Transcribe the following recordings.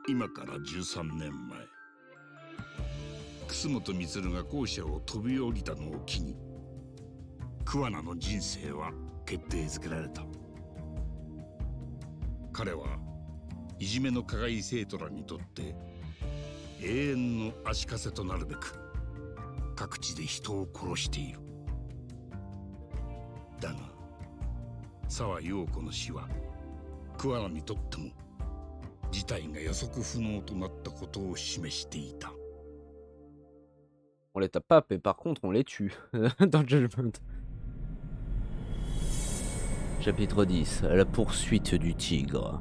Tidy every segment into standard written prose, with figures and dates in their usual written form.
今から13年前、楠本満が校舎を飛び降りたのを機に桑名の人生は決定づけられた。彼はいじめの加害生徒らにとって永遠の足かせとなるべく各地で人を殺している。だが沢陽子の死は桑名にとっても事態が予測不能となったことを示していた。 On les tape pas, mais par contre on les tue dans Judgment. Chapitre 10, la poursuite du tigre.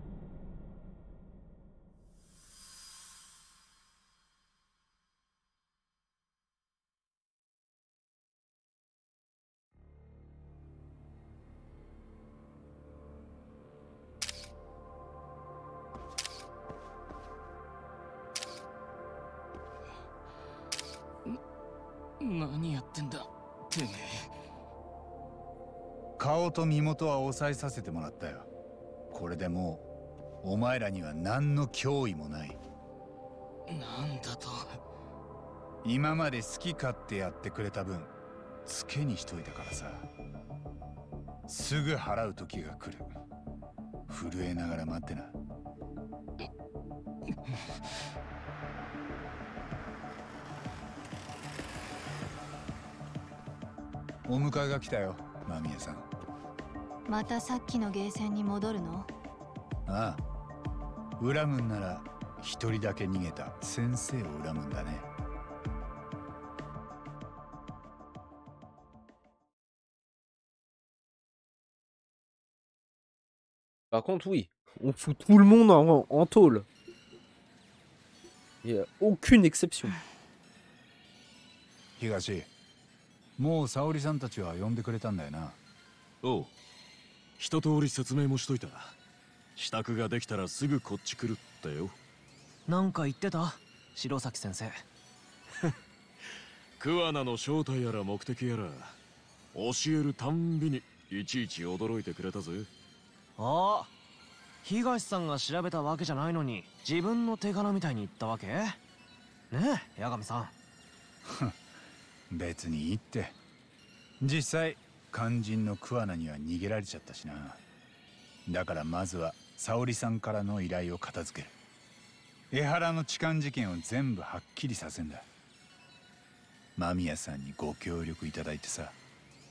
Qu'est-ce 顔と身元は抑えさせてもらったよ。これでもうお前らには何の脅威もない。 なんだと。 今まで好き勝手やってくれた分ツケにしといたからさ。すぐ払う時が来る。震えながら待ってな。お迎えが来たよ、間宮さん。 またさっきのゲーセンに戻るの？ ああ、恨むんなら一人だけ逃げた先生を恨むんだね。 Par contre, oui, on fout tout le monde en tôle. Il n'y a aucune exception. 東、もう沙織さんたちは呼んでくれたんだよな。 おう、一通り説明もしといた。支度ができたらすぐこっち来るってよ。 なんか言ってた？白崎先生。 桑名の正体やら目的やら教えるたんびにいちいち驚いてくれたぜ。 ああ、東さんが調べたわけじゃないのに自分の手柄みたいに言ったわけ？ねえ、八神さん。 別にいいって。実際肝心の桑名には逃げられちゃったしな。だからまずは沙織さんからの依頼を片付ける。江原の痴漢事件を全部はっきりさせんだ。間宮さんにご協力いただいてさ。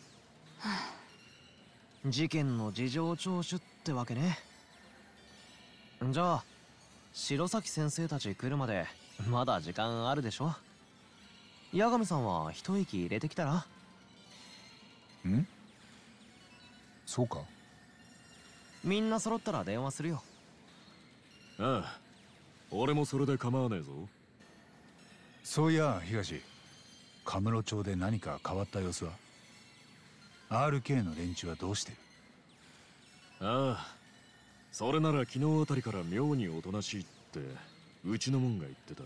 事件の事情聴取ってわけね。じゃあ白崎先生たち来るまでまだ時間あるでしょ。八神さんは一息入れてきたら？ ん？そうか？ みんな揃ったら電話するよ。 ああ、俺もそれで構わねえぞ。 そういや東、カムロ町で何か変わった様子は？ RK の連中はどうしてる？ ああ、それなら昨日あたりから妙におとなしいってうちのもんが言ってた。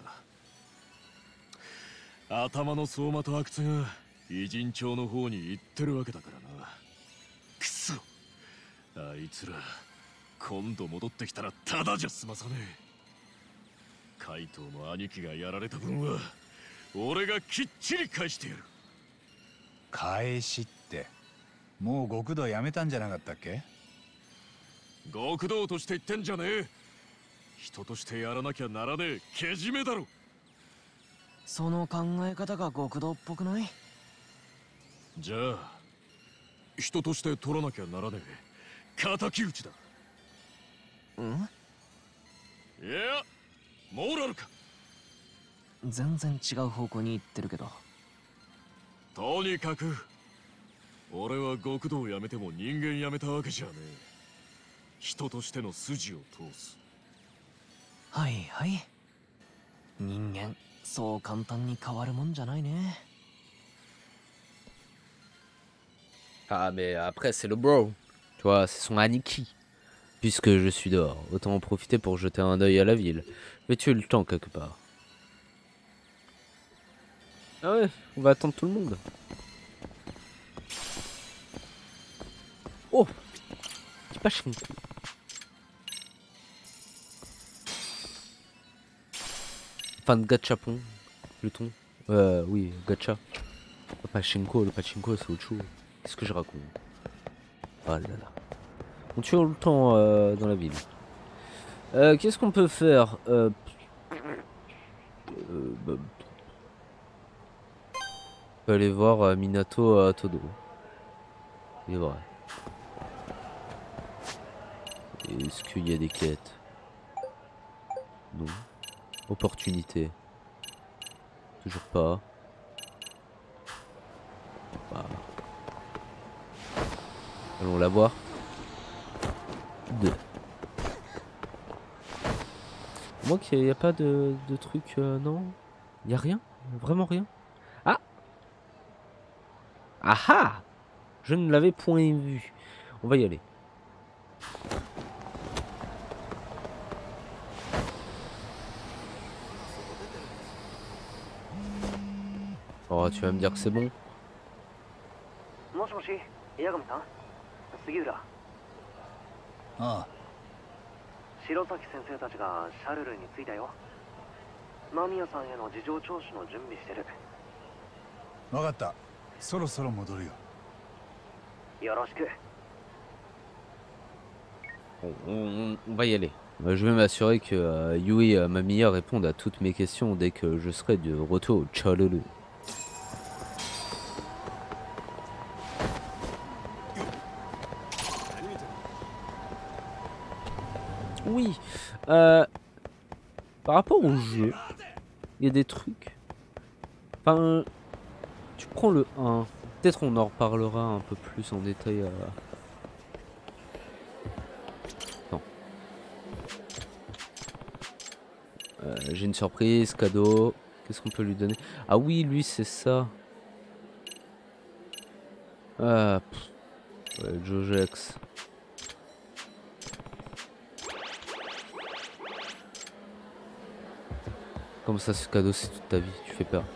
頭の相馬と阿久津が偉人町の方に行ってるわけだからな。くそ、あいつら今度戻ってきたらただじゃ済まさねえ。海藤の兄貴がやられた分は俺がきっちり返してやる。 返しってもう極道やめたんじゃなかったっけ？ 極道として言ってんじゃねえ。人としてやらなきゃならねえけじめだろ。 その考え方が極道っぽくない？ じゃあ人として取らなきゃならねえ敵討ちだ。 ん？ いやモラルか。 全然違う方向に行ってるけど。 とにかく俺は極道をやめても人間やめたわけじゃねえ。人としての筋を通す。 はいはい。人間そう簡単に変わるもんじゃないね。 Ah, mais après, c'est le bro. Tu vois, c'est son Aniki. Puisque je suis dehors, autant en profiter pour jeter un œil à la ville. Je vais tuer le temps quelque part. Ah ouais, on va attendre tout le monde. Oh, c'est pas chiant. Enfin, de gachapon. Pluton. Oui, gacha. Le pachinko c'est autre chose. Qu'est-ce que je raconte? Oh là là. On tue tout le temps dans la ville. Qu'est-ce qu'on peut faire bah, on peut aller voir Minato Todo. C'est vrai. Est-ce qu'il y a des quêtes? Non. Opportunité. Toujours pas. Bah. Allons la voir. Moi qu'il n'y a pas de truc, non? Il y a rien? Vraiment rien? Ah! Ah ah! Je ne l'avais point vu. On va y aller. Oh, tu vas me dire que c'est bon? もしもし、八神さん、杉浦。 ああ、 白崎先生たちがシャルルに着いたよ。間宮さんへの事情聴取の準備してる。 わかった。そろそろ戻るよ。 よろしく。 On va y aller. Je vais m'assurer que Yui et Mamiya répondent à toutes mes questions dès que je serai de retour au Chalulu. Oui, par rapport au jeu, il y a des trucs. Enfin, tu prends le 1. Peut-être on en reparlera un peu plus en détail. Non. J'ai une surprise, cadeau. Qu'est-ce qu'on peut lui donner? Ah oui, lui c'est ça. Ah, ouais, Jojex. Comme ça, ce cadeau, c'est toute ta vie. Tu fais peur.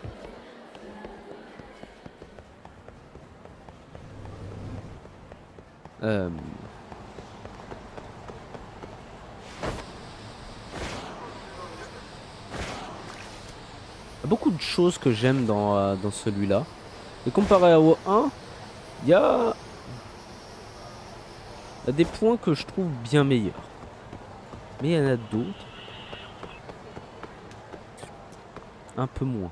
Beaucoup de choses que j'aime dans celui-là. Et comparé au 1, il y a des points que je trouve bien meilleurs. Mais il y en a d'autres. Un peu moins.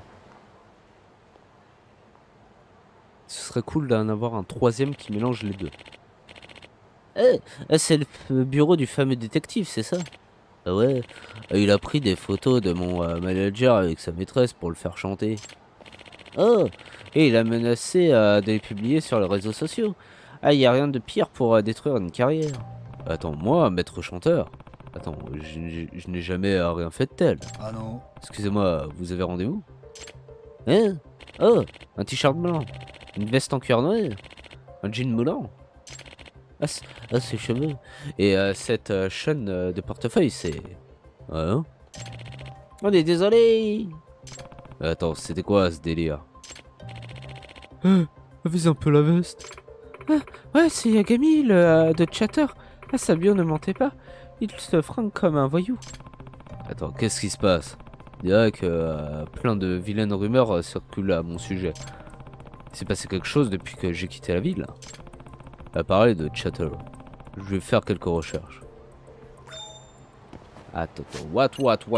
Ce serait cool d'en avoir un troisième qui mélange les deux. C'est le bureau du fameux détective, c'est ça? Ah ouais, il a pris des photos de mon manager avec sa maîtresse pour le faire chanter. Oh, et il a menacé de les publier sur les réseaux sociaux. Ah, il n'y a rien de pire pour détruire une carrière. Attends, moi, maître chanteur? Attends, je n'ai jamais rien fait de tel. Ah non. Excusez-moi, vous avez rendez-vous? Hein? Oh, un t-shirt blanc, une veste en cuir noir, un jean moulant. Ah, ses cheveux. Et cette chaîne de portefeuille, c'est... Hein? On est désolé. Attends, c'était quoi ce délire? Vise un peu la veste. Ah, ouais, c'est Yagami, le de Chatter. Ah, sa bio ne mentait pas. Il se fringue comme un voyou. Attends, qu'est-ce qui se passe? Il dirait que plein de vilaines rumeurs circulent à mon sujet. Il s'est passé quelque chose depuis que j'ai quitté la ville. À parler de Chatter. Je vais faire quelques recherches. Attends, what?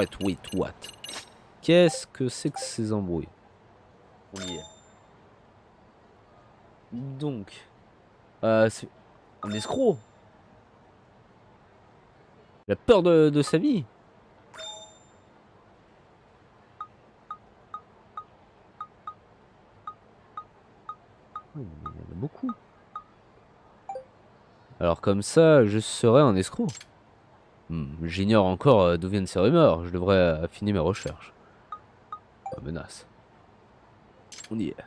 Qu'est-ce que c'est que ces embrouilles? On y est. Donc, c'est un escroc. Il a peur de sa vie. Il y en a beaucoup. Alors comme ça, je serais un escroc. J'ignore encore d'où viennent ces rumeurs. Je devrais affiner mes recherches. Oh, menace. On y est.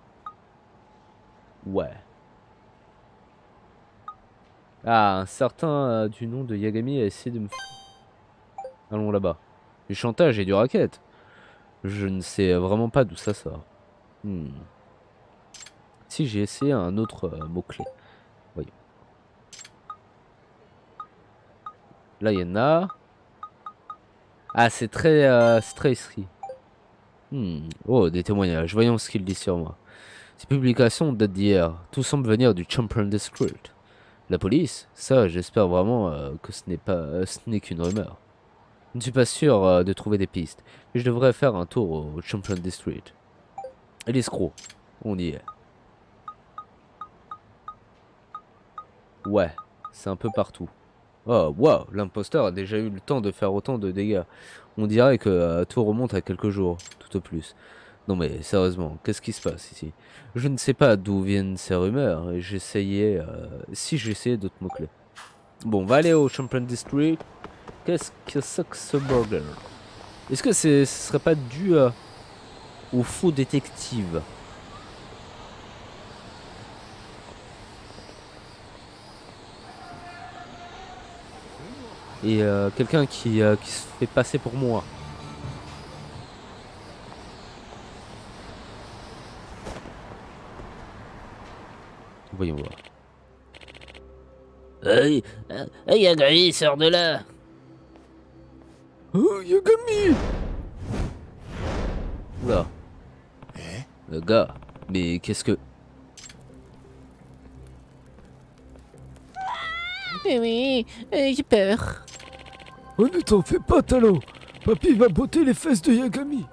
Ouais. Ah, un certain du nom de Yagami a essayé de me... Allons là-bas. Du chantage et du racket. Je ne sais vraiment pas d'où ça sort. Si j'ai essayé un autre mot-clé. Voyons. Là, il y en a. Ah, c'est très écrit. Oh, des témoignages. Voyons ce qu'il dit sur moi. Ces publications datent d'hier. Tout semble venir du Champion District. La police? Ça, j'espère vraiment que ce n'est qu'une rumeur. Je ne suis pas sûr de trouver des pistes, mais je devrais faire un tour au Champion District. Et l'escroc, on y est. Ouais, c'est un peu partout. Oh, wow, l'imposteur a déjà eu le temps de faire autant de dégâts. On dirait que tout remonte à quelques jours, tout au plus. Non mais sérieusement, qu'est-ce qui se passe ici? Je ne sais pas d'où viennent ces rumeurs et j'essayais... si j'essayais d'autres mots-clés. Bon, on va aller au Champion District. Qu'est-ce que c'est que ce bordel? Est-ce que ce serait pas dû au faux détective? Et quelqu'un qui se fait passer pour moi. Voyons voir. Hey, Yagami, sors de là. Oh, Yagami! Oula. Le gars, mais qu'est-ce que... Oui, j'ai peur. Oh, ne t'en fais pas, Talo. Papy va botter les fesses de Yagami.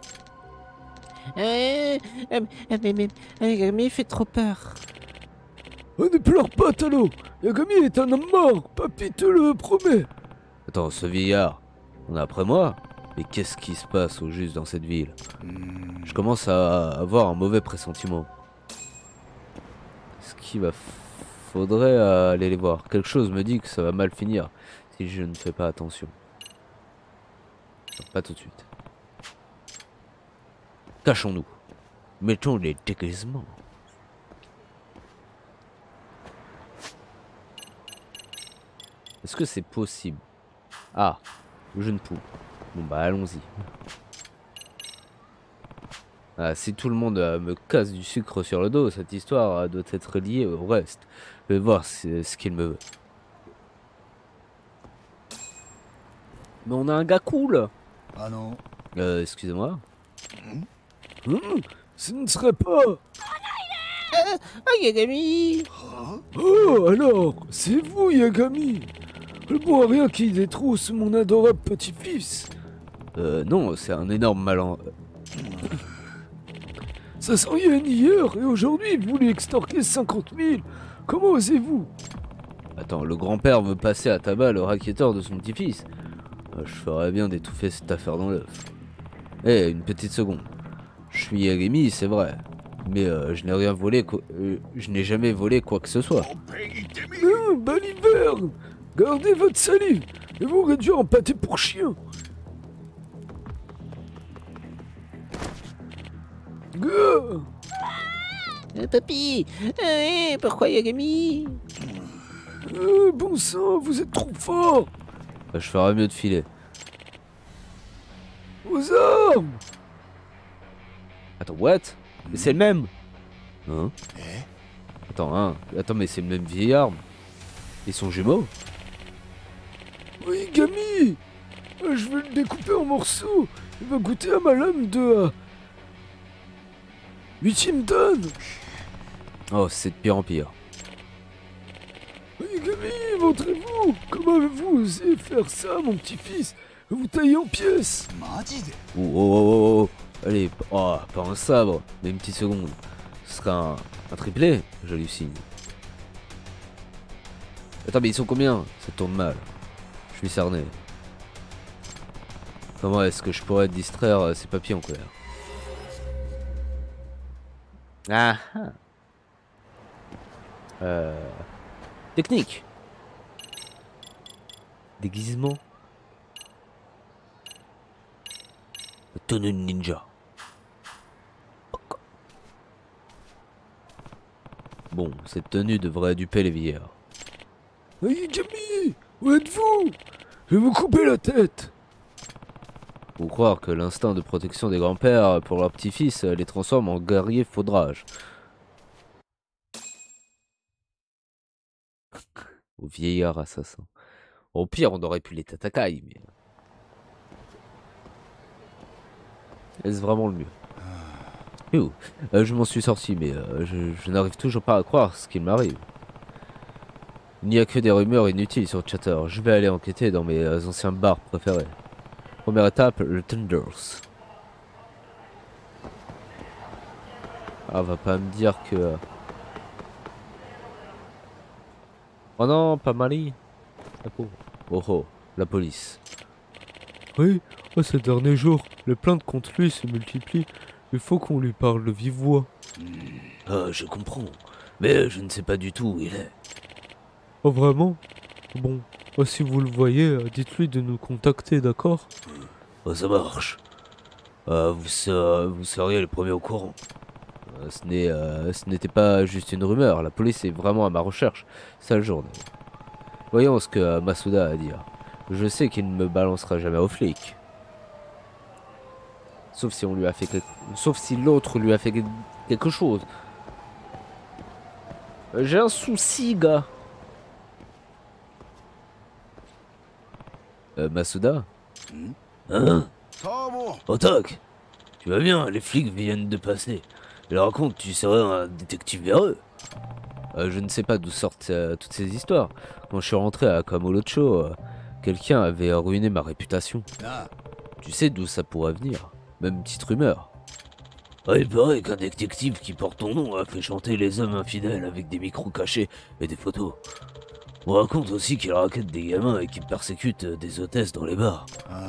Mais Yagami fait trop peur. Oh, ne pleure pas, Talo. Yagami est un homme mort. Papy te le promet. Attends, ce vieillard, on est après moi? Mais qu'est-ce qui se passe au juste dans cette ville? Je commence à avoir un mauvais pressentiment. Est-ce qu'il va... Faudrait aller les voir. Quelque chose me dit que ça va mal finir si je ne fais pas attention. Non, pas tout de suite. Cachons-nous. Mettons les déguisements. Est-ce que c'est possible? Ah, le jeune poule. Bon bah allons-y. Ah, si tout le monde me casse du sucre sur le dos, cette histoire doit être liée au reste. Je vais voir ce qu'il me veut. Mais on a un gars cool. Ah non. Excusez-moi. Ce ne serait pas... Ah, Yagami. Oh, alors, c'est vous, Yagami. Le bon rien qui détrousse mon adorable petit-fils. Non, c'est un énorme malin. Ça s'en vient hier, et aujourd'hui, vous voulez extorquer 50 000. Comment osez-vous? Attends, le grand-père veut passer à tabac le racketeur de son petit-fils. Je ferais bien d'étouffer cette affaire dans l'œuf. Eh, une petite seconde. Je suis Yagami, c'est vrai. Mais je n'ai rien volé, je n'ai jamais volé quoi que ce soit. Baliverne, gardez votre salive, et vous réduire en pâté pour chien. Papy, pourquoi Yagami? Bon sang, vous êtes trop fort. Je ferais mieux de filer. Aux armes. Attends, what? Mais c'est le même. Hein? Attends, mais c'est le même vieil arme. Ils sont jumeaux? Oui, Gami. Je vais le découper en morceaux. Il va goûter à ma lame de... 8e donne. Oh, c'est de pire en pire. Oui, Gami, montrez-vous. Comment avez-vous osé faire ça, mon petit-fils? Vous tailler en pièces. Oh. Allez, pas un sabre, mais une petite seconde. Ce sera un triplé, j'hallucine. Attends, mais ils sont combien? Ça tourne mal. Je suis cerné. Comment est-ce que je pourrais distraire ces papiers en colère? Ah. Technique. Déguisement. Tenue de ninja. Bon, cette tenue devrait duper les vieillards. Hey, Gami, où êtes-vous? Je vais vous couper la tête. Faut croire que l'instinct de protection des grands-pères pour leur petit-fils les transforme en guerriers faudrages. Au vieillard assassin. Au pire, on aurait pu les tatakai, mais... Est-ce vraiment le mieux? Ouh, je m'en suis sorti, mais je n'arrive toujours pas à croire ce qu'il m'arrive. Il n'y a que des rumeurs inutiles sur Chatter. Je vais aller enquêter dans mes anciens bars préférés. Première étape, le Tenders. Ah, va pas me dire que... Oh non, pas Mali. La pauvre. Oh oh, la police. Oui, ces derniers jours, les plaintes contre lui se multiplient. Il faut qu'on lui parle de vive voix. Ah, je comprends. Mais je ne sais pas du tout où il est. Oh vraiment? Bon, si vous le voyez, dites-lui de nous contacter, d'accord? Oh, ça marche. Vous seriez le premier au courant. Ce n'était pas juste une rumeur, la police est vraiment à ma recherche. Sale journée. Voyons ce que Masuda a à dire. Je sais qu'il ne me balancera jamais aux flics. Sauf si on lui a fait sauf si l'autre lui a fait quelque chose. J'ai un souci, gars. Masuda? Hein? Otak, tu vas bien, les flics viennent de passer. Ils racontent que tu serais un détective véreux. Je ne sais pas d'où sortent toutes ces histoires. Quand je suis rentré à Kamurocho, quelqu'un avait ruiné ma réputation. Tu sais d'où ça pourrait venir? Même petite rumeur. Ah, il paraît qu'un détective qui porte ton nom a fait chanter les hommes infidèles avec des micros cachés et des photos. On raconte aussi qu'il raquette des gamins et qu'il persécute des hôtesses dans les bars.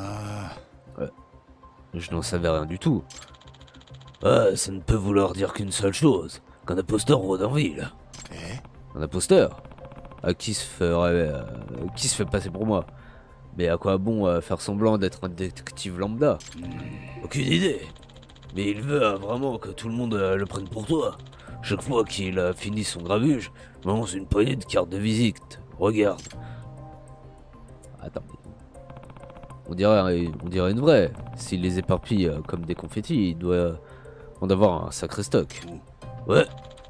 Je n'en savais rien du tout. Ah, ça ne peut vouloir dire qu'une seule chose, qu'un imposteur rôde en ville. Un imposteur? Qui se fait passer pour moi? Mais à quoi bon faire semblant d'être un détective lambda? Aucune idée. Mais il veut vraiment que tout le monde le prenne pour toi. Chaque fois qu'il a fini son grabuge, il lance une poignée de cartes de visite. Regarde. Attends, on dirait une vraie. S'il les éparpille comme des confettis, il doit en avoir un sacré stock. Ouais,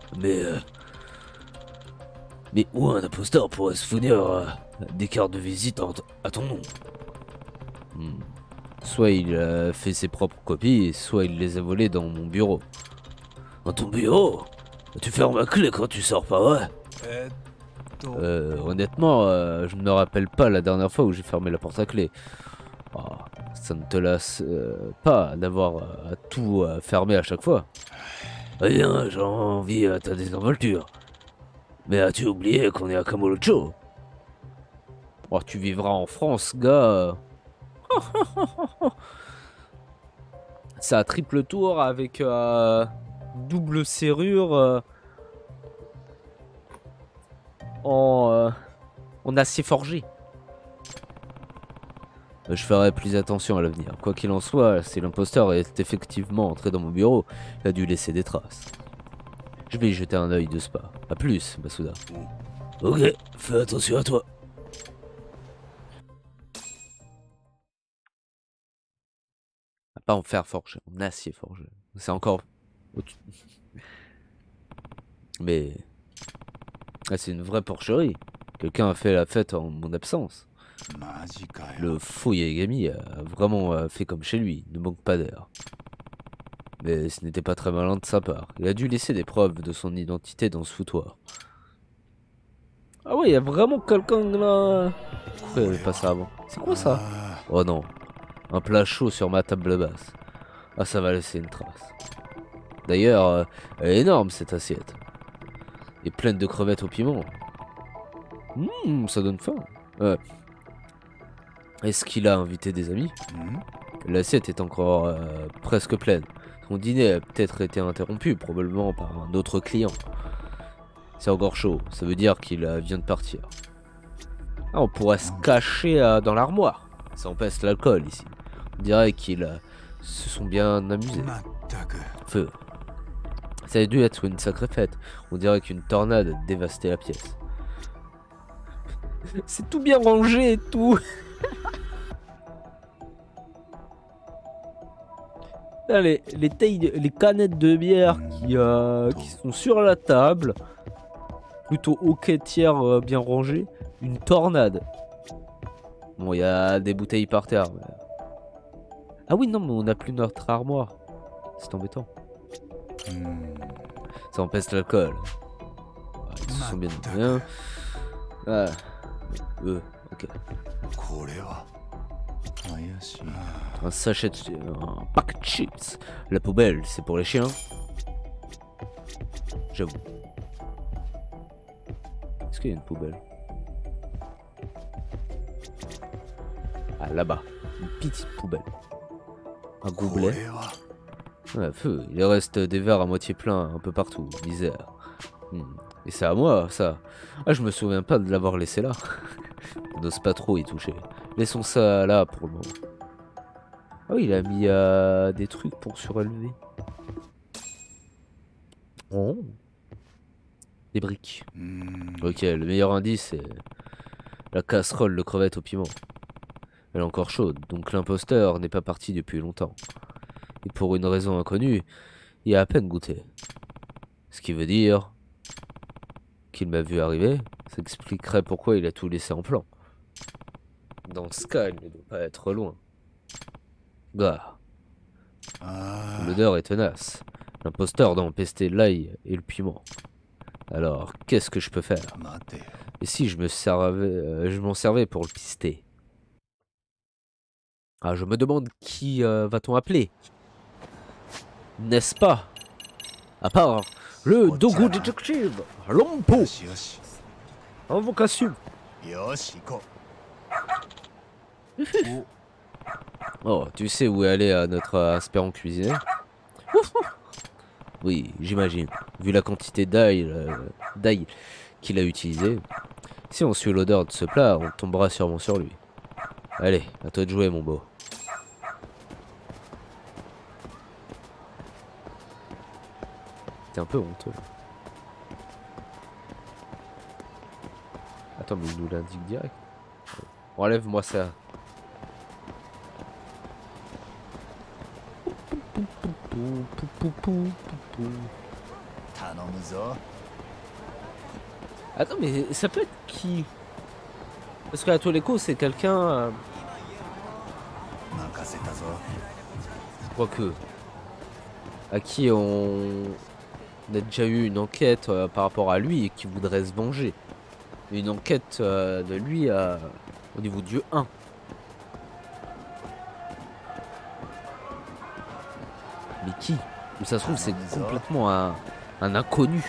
mais où un imposteur pourrait se fournir des cartes de visite à ton nom? Soit il a fait ses propres copies, soit il les a volées dans mon bureau. Dans ton bureau? Tu fermes à clé quand tu sors, pas vrai? Honnêtement, je ne me rappelle pas la dernière fois où j'ai fermé la porte à clé. Oh, ça ne te lasse pas d'avoir à tout fermer à chaque fois. Rien, j'ai envie à ta désinvolture. Mais as-tu oublié qu'on est à Kamurocho? Oh, tu vivras en France, gars. Ça a triple tour avec double serrure en acier forgé. Je ferai plus attention à l'avenir. Quoi qu'il en soit, si l'imposteur est effectivement entré dans mon bureau, il a dû laisser des traces. Je vais y jeter un œil de spa. A plus, Masuda. Ok, fais attention à toi. Pas en fer forgé, en acier forgé. C'est encore au-dessus. Mais c'est une vraie porcherie. Quelqu'un a fait la fête en mon absence. Le faux Yagami a vraiment fait comme chez lui, ne manque pas d'air. Mais ce n'était pas très malin de sa part. Il a dû laisser des preuves de son identité dans ce foutoir. Ah ouais, il y a vraiment quelqu'un là. Pourquoi il n'y avait pas ça avant? C'est quoi ça? Oh non. Un plat chaud sur ma table basse. Ah, ça va laisser une trace. D'ailleurs, elle est énorme cette assiette. Et pleine de crevettes au piment. Ça donne faim. Est-ce qu'il a invité des amis? L'assiette est encore presque pleine. Son dîner a peut-être été interrompu, probablement par un autre client. C'est encore chaud, ça veut dire qu'il vient de partir. Ah, on pourrait se cacher dans l'armoire. Ça empêche l'alcool ici. On dirait qu'ils se sont bien amusés. Feu. Ça a dû être une sacrée fête. On dirait qu'une tornade a dévasté la pièce. C'est tout bien rangé et tout. Là, les canettes de bière qui sont sur la table. Plutôt hoquetière bien rangée. Une tornade. Bon, il y a des bouteilles par terre. Mais... Ah oui, non, mais on n'a plus notre armoire. C'est embêtant. Ça empêche l'alcool. Ah, ils se sont bien bien. Ah. Ok. これは怪しい。 Un sachet de... Un pack de chips. La poubelle, c'est pour les chiens. J'avoue. Est-ce qu'il y a une poubelle? Ah, là-bas. Une petite poubelle. Un gobelet. これは Ouais, feu. Il reste des verres à moitié pleins un peu partout. Misère. Et c'est à moi, ça. Ah, je me souviens pas de l'avoir laissé là. On n'ose pas trop y toucher. Laissons ça là pour le moment. Ah oui, il a mis des trucs pour surélever. Oh. Des briques. Ok, le meilleur indice, c'est la casserole de crevettes au piment. Elle est encore chaude, donc l'imposteur n'est pas parti depuis longtemps. Et pour une raison inconnue, il a à peine goûté. Ce qui veut dire qu'il m'a vu arriver, ça expliquerait pourquoi il a tout laissé en plan. Dans ce cas, il ne doit pas être loin. Bah, l'odeur est tenace. L'imposteur doit empester l'ail et le piment. Alors, qu'est-ce que je peux faire? 待てよ。 Et si je je m'en servais pour le pister? Ah, je me demande qui va-t-on appeler? N'est-ce pas? À part le Dogu Detective, Lompo, よしよし。 invocation. よし行こ Oh, tu sais où est allé notre aspirant cuisinier? Oui, j'imagine. Vu la quantité d'ail qu'il a utilisé, si on suit l'odeur de ce plat, on tombera sûrement sur lui. Allez, à toi de jouer, mon beau. T'es un peu honteux. Attends, mais il nous l'indique direct. Enlève-moi ça. 頼むぞ。 Attends, mais ça peut être qui? Parce qu'à tous les coups, c'est quelqu'un... 任せたぞ。 Quoique... À qui on a déjà eu une enquête par rapport à lui et qui voudrait se venger. Une enquête de lui au niveau du 1. Mais qui? Ou ça se trouve, c'est complètement un inconnu.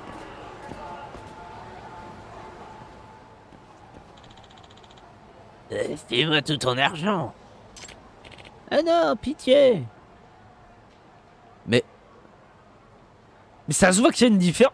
Fais-moi tout ton argent. Ah non, pitié. Mais ça se voit qu'il y a une différence.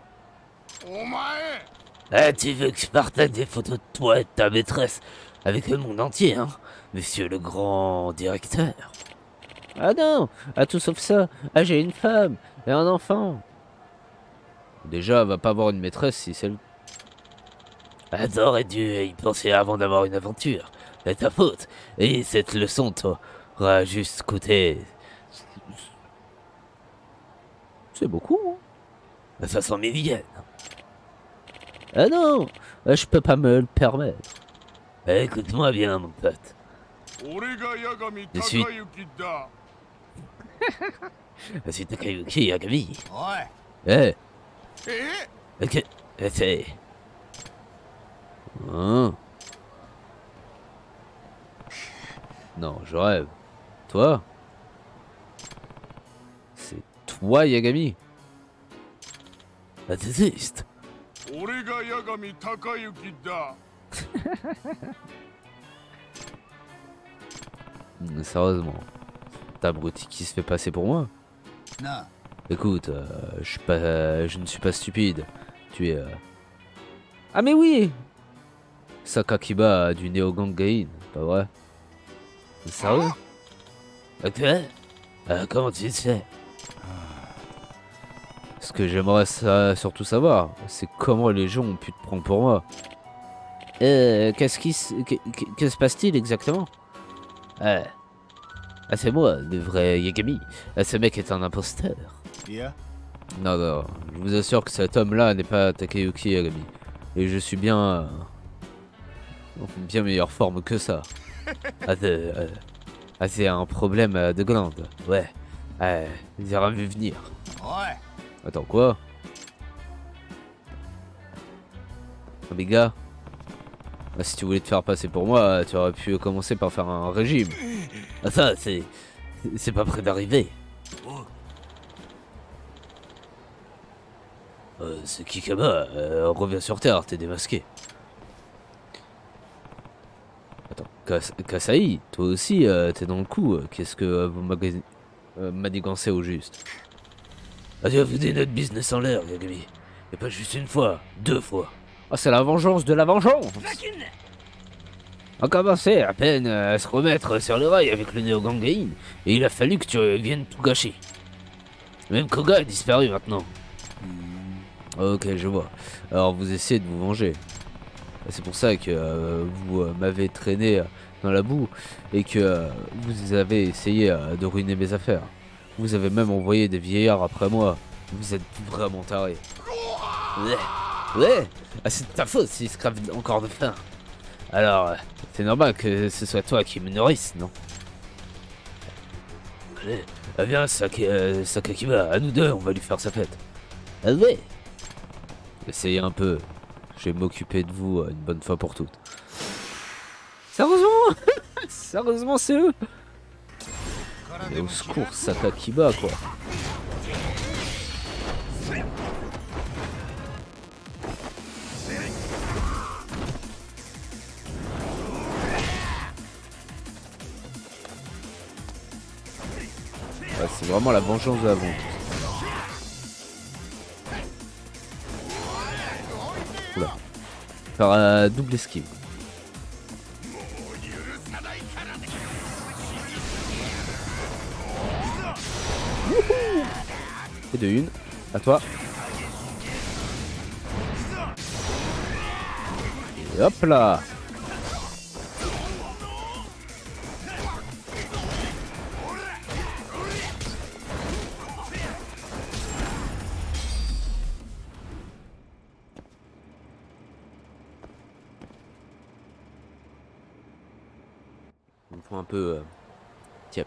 Ah, tu veux que je partage des photos de toi et de ta maîtresse avec le monde entier, hein, monsieur le grand directeur? Ah non, à tout sauf ça. Ah, j'ai une femme et un enfant. Déjà, va pas avoir une maîtresse si c'est le... Ah, t'aurais dû y penser avant d'avoir une aventure. C'est ta faute. Et cette leçon t'aura juste coûté... C'est beaucoup, hein. 500 000 yens. Ah non, je peux pas me le permettre. Écoute-moi bien, mon pote. Je suis Takayuki Yagami. おい。 Eh, Ok, c'est... hein. Non, je rêve. Toi? C'est toi, Yagami? Ah, c'est juste. Sérieusement, t'as abruti qui se fait passer pour moi? なあ。 Écoute, je ne suis pas stupide. Tu es... Ah mais oui! Sakakiba du Néo-Gangain, pas vrai? Sérieux? Ok. Comment tu sais? Ce que j'aimerais surtout savoir, c'est comment les gens ont pu te prendre pour moi. Que se passe-t-il exactement? Ah, c'est moi, le vrai Yagami. Ce mec est un imposteur. いや、 Non, non, je vous assure que cet homme-là n'est pas Takayuki Yagami. Et je suis bien... en bien meilleure forme que ça. C'est un problème de glande. Ouais. J'ai rien vu venir. おい。 Attends, quoi? Oh, mais gars, bah, si tu voulais te faire passer pour moi, tu aurais pu commencer par faire un régime. Ah ça, c'est pas près d'arriver. C'est Kikama, reviens sur Terre, t'es démasqué. Attends, Kasai, toi aussi, t'es dans le coup. Qu'est-ce que vous manigancez au juste? Vas-y, foutre notre business en l'air, Yagami. Et pas juste une fois, 2 fois. Ah, c'est la vengeance de la vengeance! On commençait à peine à se remettre sur les rails avec le Neo Gangain, et il a fallu que tu viennes tout gâcher. Même Koga a disparu maintenant. Ok, je vois. Alors vous essayez de vous venger. C'est pour ça que vous m'avez traîné dans la boue et que vous avez essayé de ruiner mes affaires. Vous avez même envoyé des vieillards après moi. Vous êtes vraiment tarés. Ouais, ah, c'est de ta faute s'ils se crèvent encore de faim. Alors, C'est normal que ce soit toi qui me nourrisse, non? allez, viens, Sakakima, à nous deux, on va lui faire sa fête. Ah ouais. Essayez un peu. Je vais m'occuper de vous une bonne fois pour toutes. Sérieusement? Sérieusement, c'est eux? Et au secours, Sakakiba, quoi. Ouais, c'est vraiment la vengeance de la vengeance. Oula. Faire un double esquive. Wouhou. Et de une. À toi. Et hop là. Il me faut un peu... Tiens.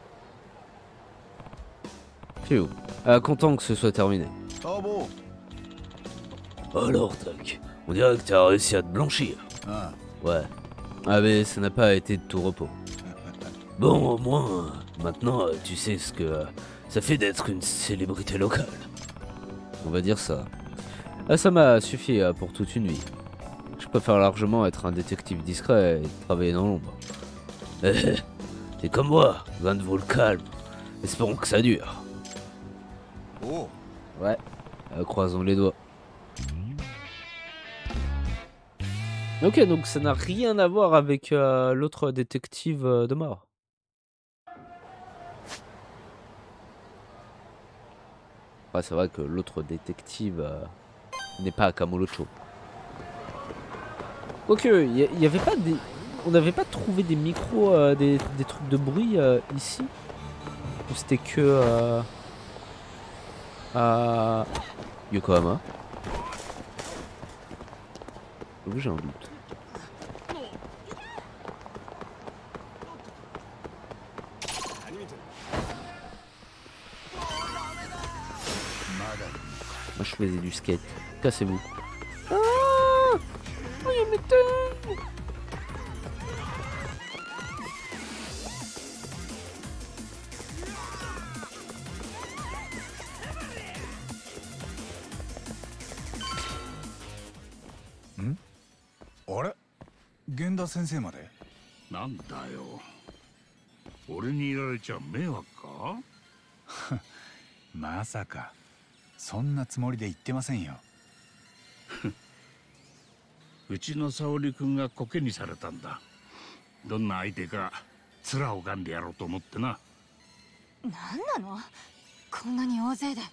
Phew. Content que ce soit terminé. Ah bon? Alors, Tac, on dirait que t'as réussi à te blanchir. Ah, Ouais. Ah mais ça n'a pas été de tout repos. Bon, au moins, maintenant, tu sais ce que ça fait d'être une célébrité locale. On va dire ça. Ah, ça m'a suffi pour toute une vie. Je préfère largement être un détective discret et travailler dans l'ombre. T'es comme moi, loin de vous le calme. Espérons que ça dure. oh, Ouais. Croisons les doigts. Ok, donc ça n'a rien à voir avec l'autre détective de mort. Ouais, c'est vrai que l'autre détective n'est pas à Kamurocho. Quoique, il y avait pas des... On n'avait pas trouvé des micros, des trucs de bruit ici? Ou c'était que à Yokohama? Oui, j'ai un doute. Moi je faisais du skate. Cassez-vous. Ah, oh, il y a mes têtes. あれ源田先生まで？ なんだよ。俺にいられちゃ迷惑か？ まさかそんなつもりで言ってませんよ。 うちの沙織君がコケにされたんだ。どんな相手か面を拝んでやろうと思ってな。 何なの？こんなに大勢で。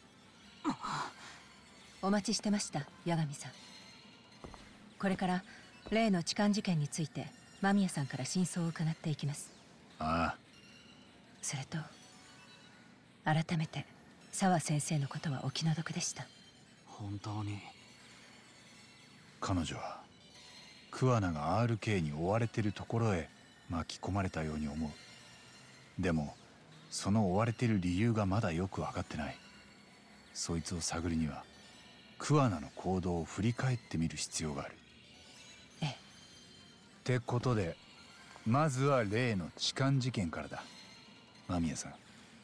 お待ちしてました、八神さん。これから例の痴漢事件について間宮さんから真相を伺っていきます。 ああ、 それと改めて沢先生のことはお気の毒でした。 本当に彼女は桑名が RK に追われてるところへ巻き込まれたように思う。でもその追われてる理由がまだよく分かってない。 そいつを探るには桑名の行動を振り返ってみる必要がある。 ええ。 ってことでまずは例の痴漢事件からだ。間宮さん。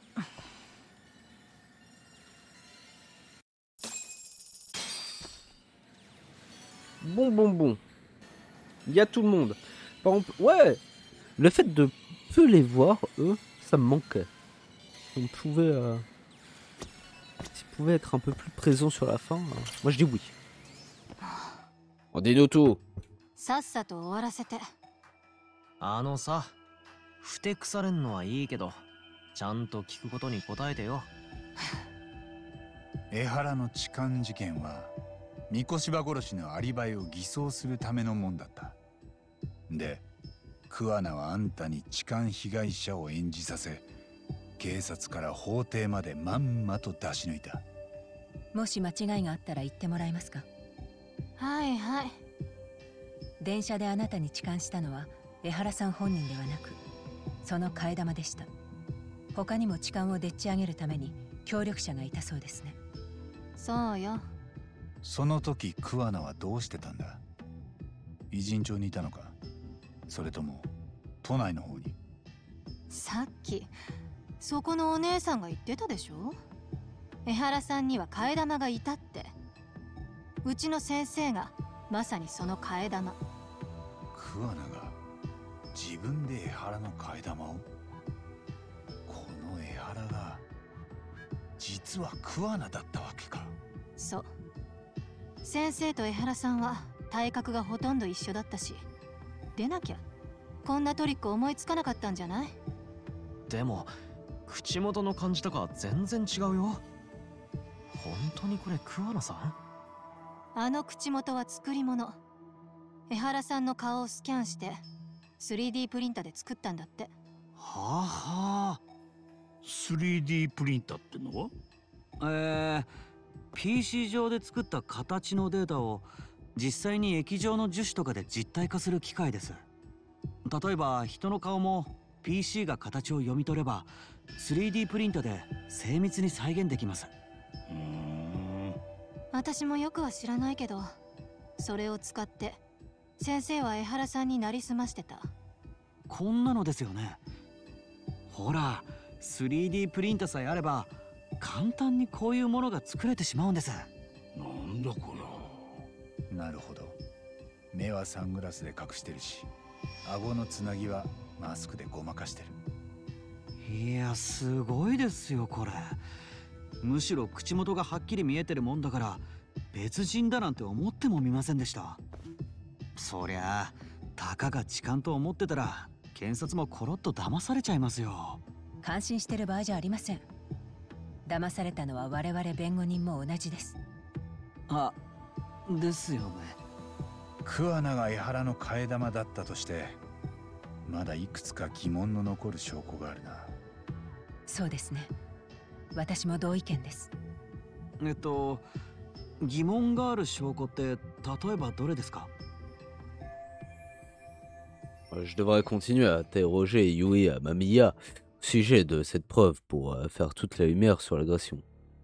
Bon. Il y a tout le monde. Par exemple, ouais, le fait de peu les voir, eux, ça me manquait. On pouvait, s'ils pouvaient être un peu plus présents sur la fin, moi je dis oui. On dit nous tout. さっさと終わらせて。 あのさ、ふてくされんのはいいけど、ちゃんと聞くことに答えてよ。 江原の痴漢事件は三越柴殺しのアリバイを偽装するためのもんだった。で、桑名はあんたに痴漢被害者を演じさせ、警察から法廷までまんまと出し抜いた。 もし間違いがあったら言ってもらえますか？ はいはい。 電車であなたに痴漢したのは江原さん本人ではなく、その替え玉でした。他にも痴漢をでっち上げるために協力者がいたそうですね。 そうよ。 その時桑名はどうしてたんだ？偉人町にいたのか、それとも都内の方に？ さっきそこのお姉さんが言ってたでしょ。江原さんには替え玉がいたって。うちの先生がまさにその替え玉。 桑名が自分で江原の替え玉を？この江原が実は桑名だったわけか。 そう。先生と江原さんは体格がほとんど一緒だったし、でなきゃこんなトリック思いつかなかったんじゃない？ でも口元の感じとか全然違うよ。本当にこれ桑名さん？ あの口元は作り物。江原さんの顔をスキャンして 3D プリンターで作ったんだって。 はあはあ。 3D プリンターってのは PC 上で作った形のデータを実際に液状の樹脂とかで実体化する機械です。例えば人の顔も PC が形を読み取れば 3D プリンターで精密に再現できます。 私もよくは知らないけど、それを使って先生は江原さんになりすましてた。 こんなのですよね。ほら 3D プリンターさえあれば簡単にこういうものが作れてしまうんです。 なんだこれ。 なるほど。目はサングラスで隠してるし、顎のつなぎはマスクでごまかしてる。 いやすごいですよこれ。むしろ口元がはっきり見えてるもんだから別人だなんて思ってもみませんでした。そりゃあたかが痴漢と思ってたら検察もコロッと騙されちゃいますよ。 感心してる場合じゃありません。騙されたのは我々弁護人も同じです。 あ、ですよね。 桑名が江原の替え玉だったとして、まだいくつか疑問の残る証拠があるな。 そうですね。私も同意見です。 疑問がある証拠って例えばどれですか？ Je devrais continuer à interroger Yui et Mamiya au sujet de cette preuve pour faire toute la lumière sur l'agression.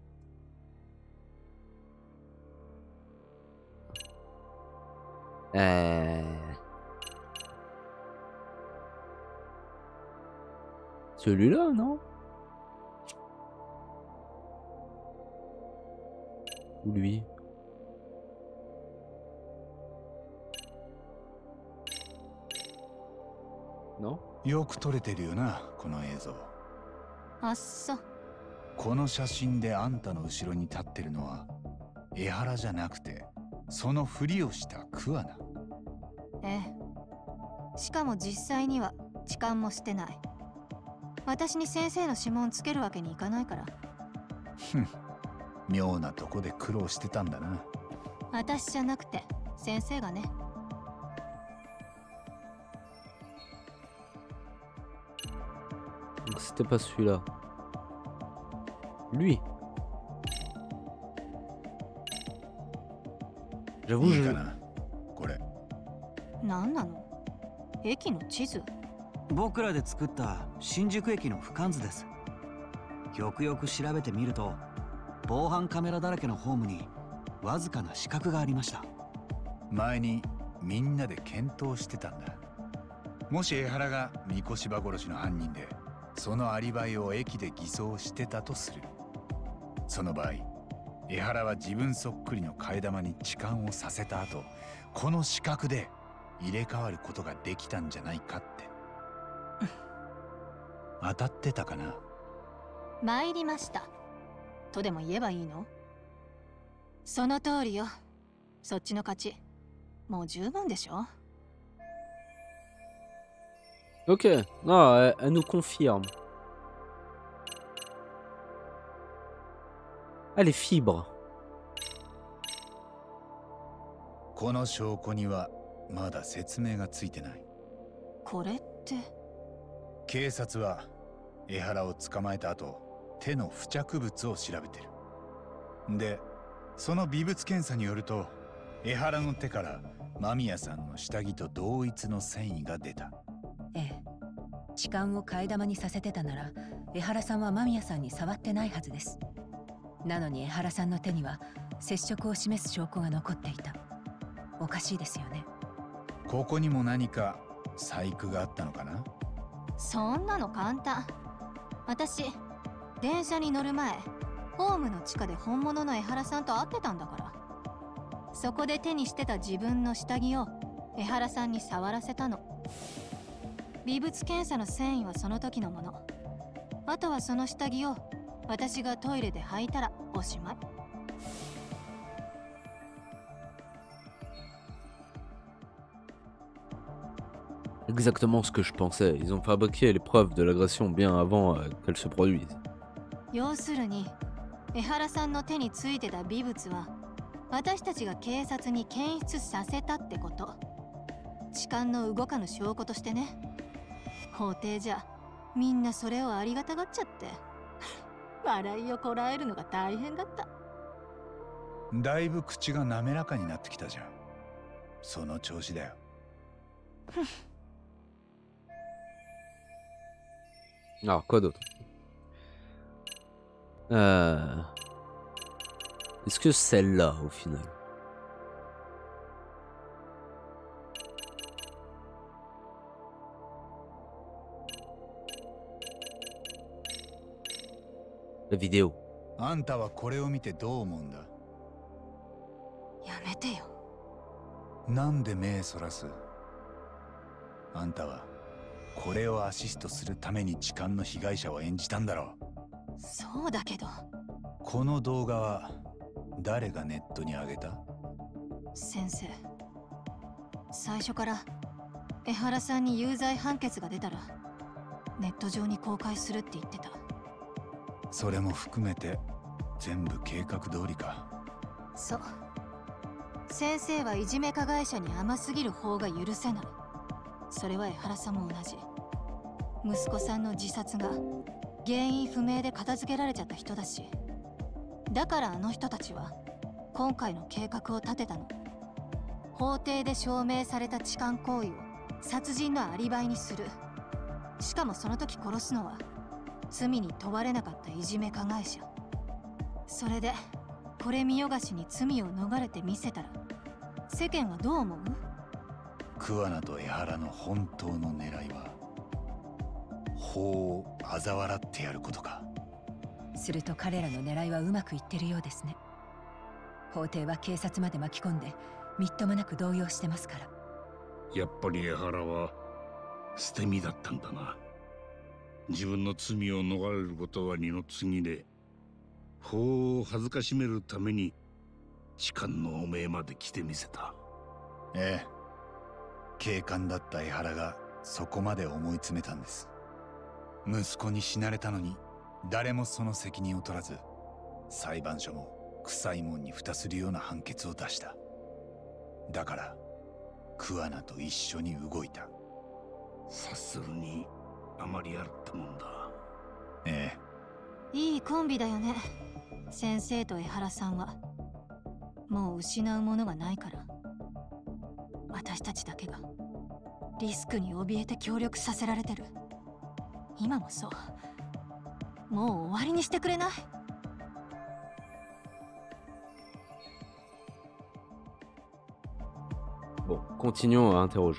Celui-là, non? Ou lui? Non? よく撮れてるよな、この映像。 あっそ。 この写真であんたの後ろに立ってるのは江原じゃなくて、そのふりをした桑名。 ええ。しかも実際には痴漢もしてない。私に先生の指紋つけるわけにいかないから。 ふん、妙なとこで苦労してたんだな。 私じゃなくて先生がね。 Donc c'était pas celui-là. Lui. J'avoue, いいかな、これ。 何なの？駅の地図？ 僕らで作った新宿駅の俯瞰図です。よくよく調べてみると防犯カメラだらけのホームにわずかな死角がありました。 前にみんなで検討してたんだ。もし江原が三越柴殺しの犯人で、そのアリバイを駅で偽装してたとする。その場合、江原は自分そっくりの替え玉に痴漢をさせた後、この死角で入れ替わることができたんじゃないかって。当たってたかな。 参りましたとでも言えばいいの？その通りよ。そっちの勝ち。もう十分でしょ。 Ok, non, elle nous confirme. Ah, les fibres. この証拠にはまだ説明がついてない。 これって。 警察は江原を捕まえた後、手の付着物を調べてる。で、その微物検査によると、江原の手から間宮さんの下着と同一の繊維が出た。 ええ、痴漢を替え玉にさせてたなら江原さんは間宮さんに触ってないはずです。なのに江原さんの手には接触を示す証拠が残っていた。おかしいですよね。 ここにも何か細工があったのかな。 そんなの簡単。私電車に乗る前、ホームの地下で本物の江原さんと会ってたんだから。そこで手にしてた自分の下着を江原さんに触らせたの。微物検査の繊維はその時のもの。あとはその下着を私がトイレで履いたらおしまい。 Exactement ce que je pensais. Ils ont fabriqué les preuves de l'agression bien avant qu'elle se produise. 要するに江原さんの手についてた微物は私たちが警察に検出させたってこと。痴漢の動かぬ証拠としてね。法廷じゃみんなそれをありがたがっちゃって笑いをこらえるのが大変だった。 だいぶ口が滑らかになってきたじゃん。その調子だよ。 Alors, quoi d'autre? Est-ce que celle-là, au final? La vidéo. あんたはこれを見てどう思うんだ？ やめてよ。 なんで目そらす？あんたはこれをアシストするために痴漢の被害者を演じたんだろう。 そうだけど。 この動画は誰がネットに上げた？ 先生、最初から江原さんに有罪判決が出たらネット上に公開するって言ってた。 それも含めて全部計画通りか。 そう。先生はいじめ加害者に甘すぎる方が許せない。それは江原さんも同じ。息子さんの自殺が原因不明で片付けられちゃった人だし、だからあの人たちは今回の計画を立てたの。法廷で証明された痴漢行為を殺人のアリバイにする。しかもその時殺すのは罪に問われなかったいじめ加害者。それでこれ見よがしに罪を逃れてみせたら世間はどう思う？ 桑名と江原の本当の狙いは法を嘲笑ってやることか。 すると彼らの狙いはうまくいってるようですね。法廷は警察まで巻き込んでみっともなく動揺してますから。 やっぱり江原は捨て身だったんだな。自分の罪を逃れることは二の次で、法を恥ずかしめるために痴漢の汚名まで来てみせた。 ええ、警官だった江原がそこまで思い詰めたんです。息子に死なれたのに誰もその責任を取らず、裁判所も臭いもんに蓋するような判決を出した。だから桑名と一緒に動いた。 察するにあまりあるってもんだ。 ええ、いいコンビだよね、先生と江原さんは。もう失うものがないから、私たちだけがリスクに怯えて協力させられてる。今もそう。もう終わりにしてくれない？ Bon, continuons à interroger.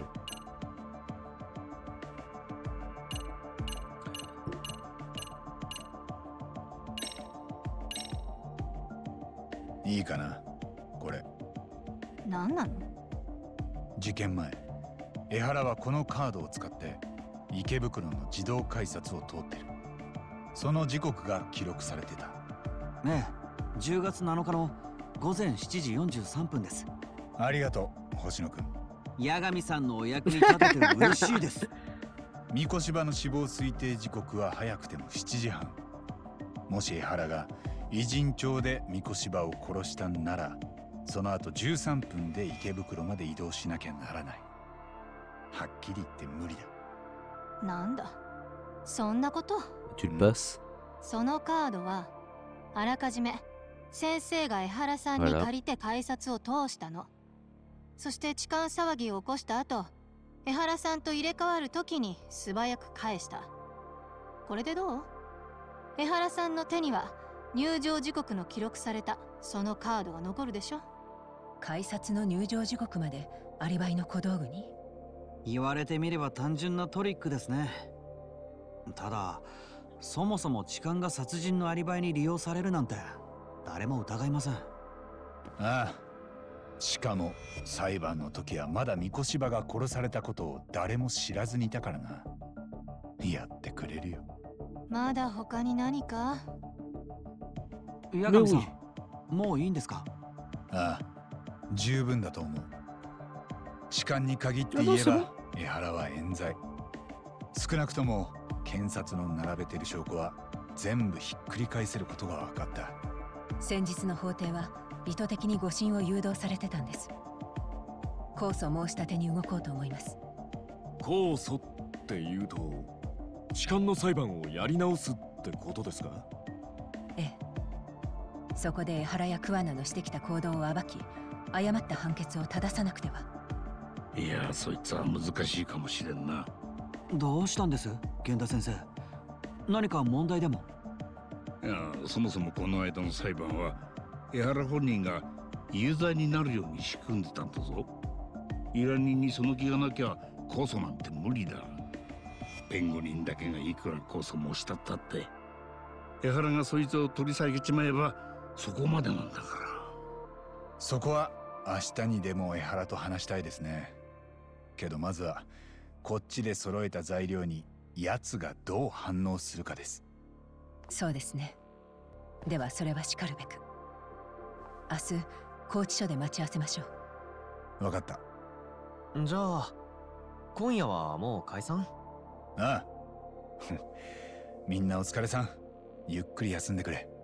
いいかなこれ。 何なの？ 事件前、江原はこのカードを使って池袋の自動改札を通ってる。その時刻が記録されてた。 ねえ、10月7日の午前7時43分です。 ありがとう、星野くん。 八神さんのお役に立てて嬉しいです。 三越場の死亡推定時刻は早くても7時半。もし江原が偉人町で三越場を殺したんなら、その後13分で池袋まで移動しなきゃならない。はっきり言って無理だ。 なんだ、そんなこと？ Tu le passes? そのカードはあらかじめ先生が江原さんに借りて改札を通したの。そして痴漢騒ぎを起こした後、江原さんと入れ替わる時に素早く返した。これでどう？江原さんの手には入場時刻の記録されたそのカードが残るでしょ。 改札の入場時刻までアリバイの小道具に？ 言われてみれば単純なトリックですね。ただ、そもそも痴漢が殺人のアリバイに利用されるなんて誰も疑いません。 ああ、しかも裁判の時はまだ三越場が殺されたことを誰も知らずにいたからな。やってくれるよ。 まだ他に何か？ 八神さん、もういいんですか？ ああ、十分だと思う。痴漢に限って言えば江原は冤罪。少なくとも検察の並べてる証拠は全部ひっくり返せることが分かった。 先日の法廷は意図的に誤審を誘導されてたんです。控訴申し立てに動こうと思います。 控訴っていうと痴漢の裁判をやり直すってことですか？ ええ。そこで江原や桑名のしてきた行動を暴き、誤った判決を正さなくては。 いや、そいつは難しいかもしれんな。 どうしたんです、源田先生？何か問題でも？ いや、そもそもこの間の裁判は江原本人が有罪になるように仕組んでたんだぞ。依頼人にその気がなきゃ控訴なんて無理だ。弁護人だけがいくら控訴申したったって江原がそいつを取り下げちまえばそこまでなんだから。 そこは明日にでも江原と話したいですね。けどまずはこっちで揃えた材料に奴がどう反応するかです。 そうですね。ではそれはしかるべく。明日拘置所で待ち合わせましょう。 分かった。 じゃあ今夜はもう解散？ ああみんなお疲れさん。ゆっくり休んでくれ。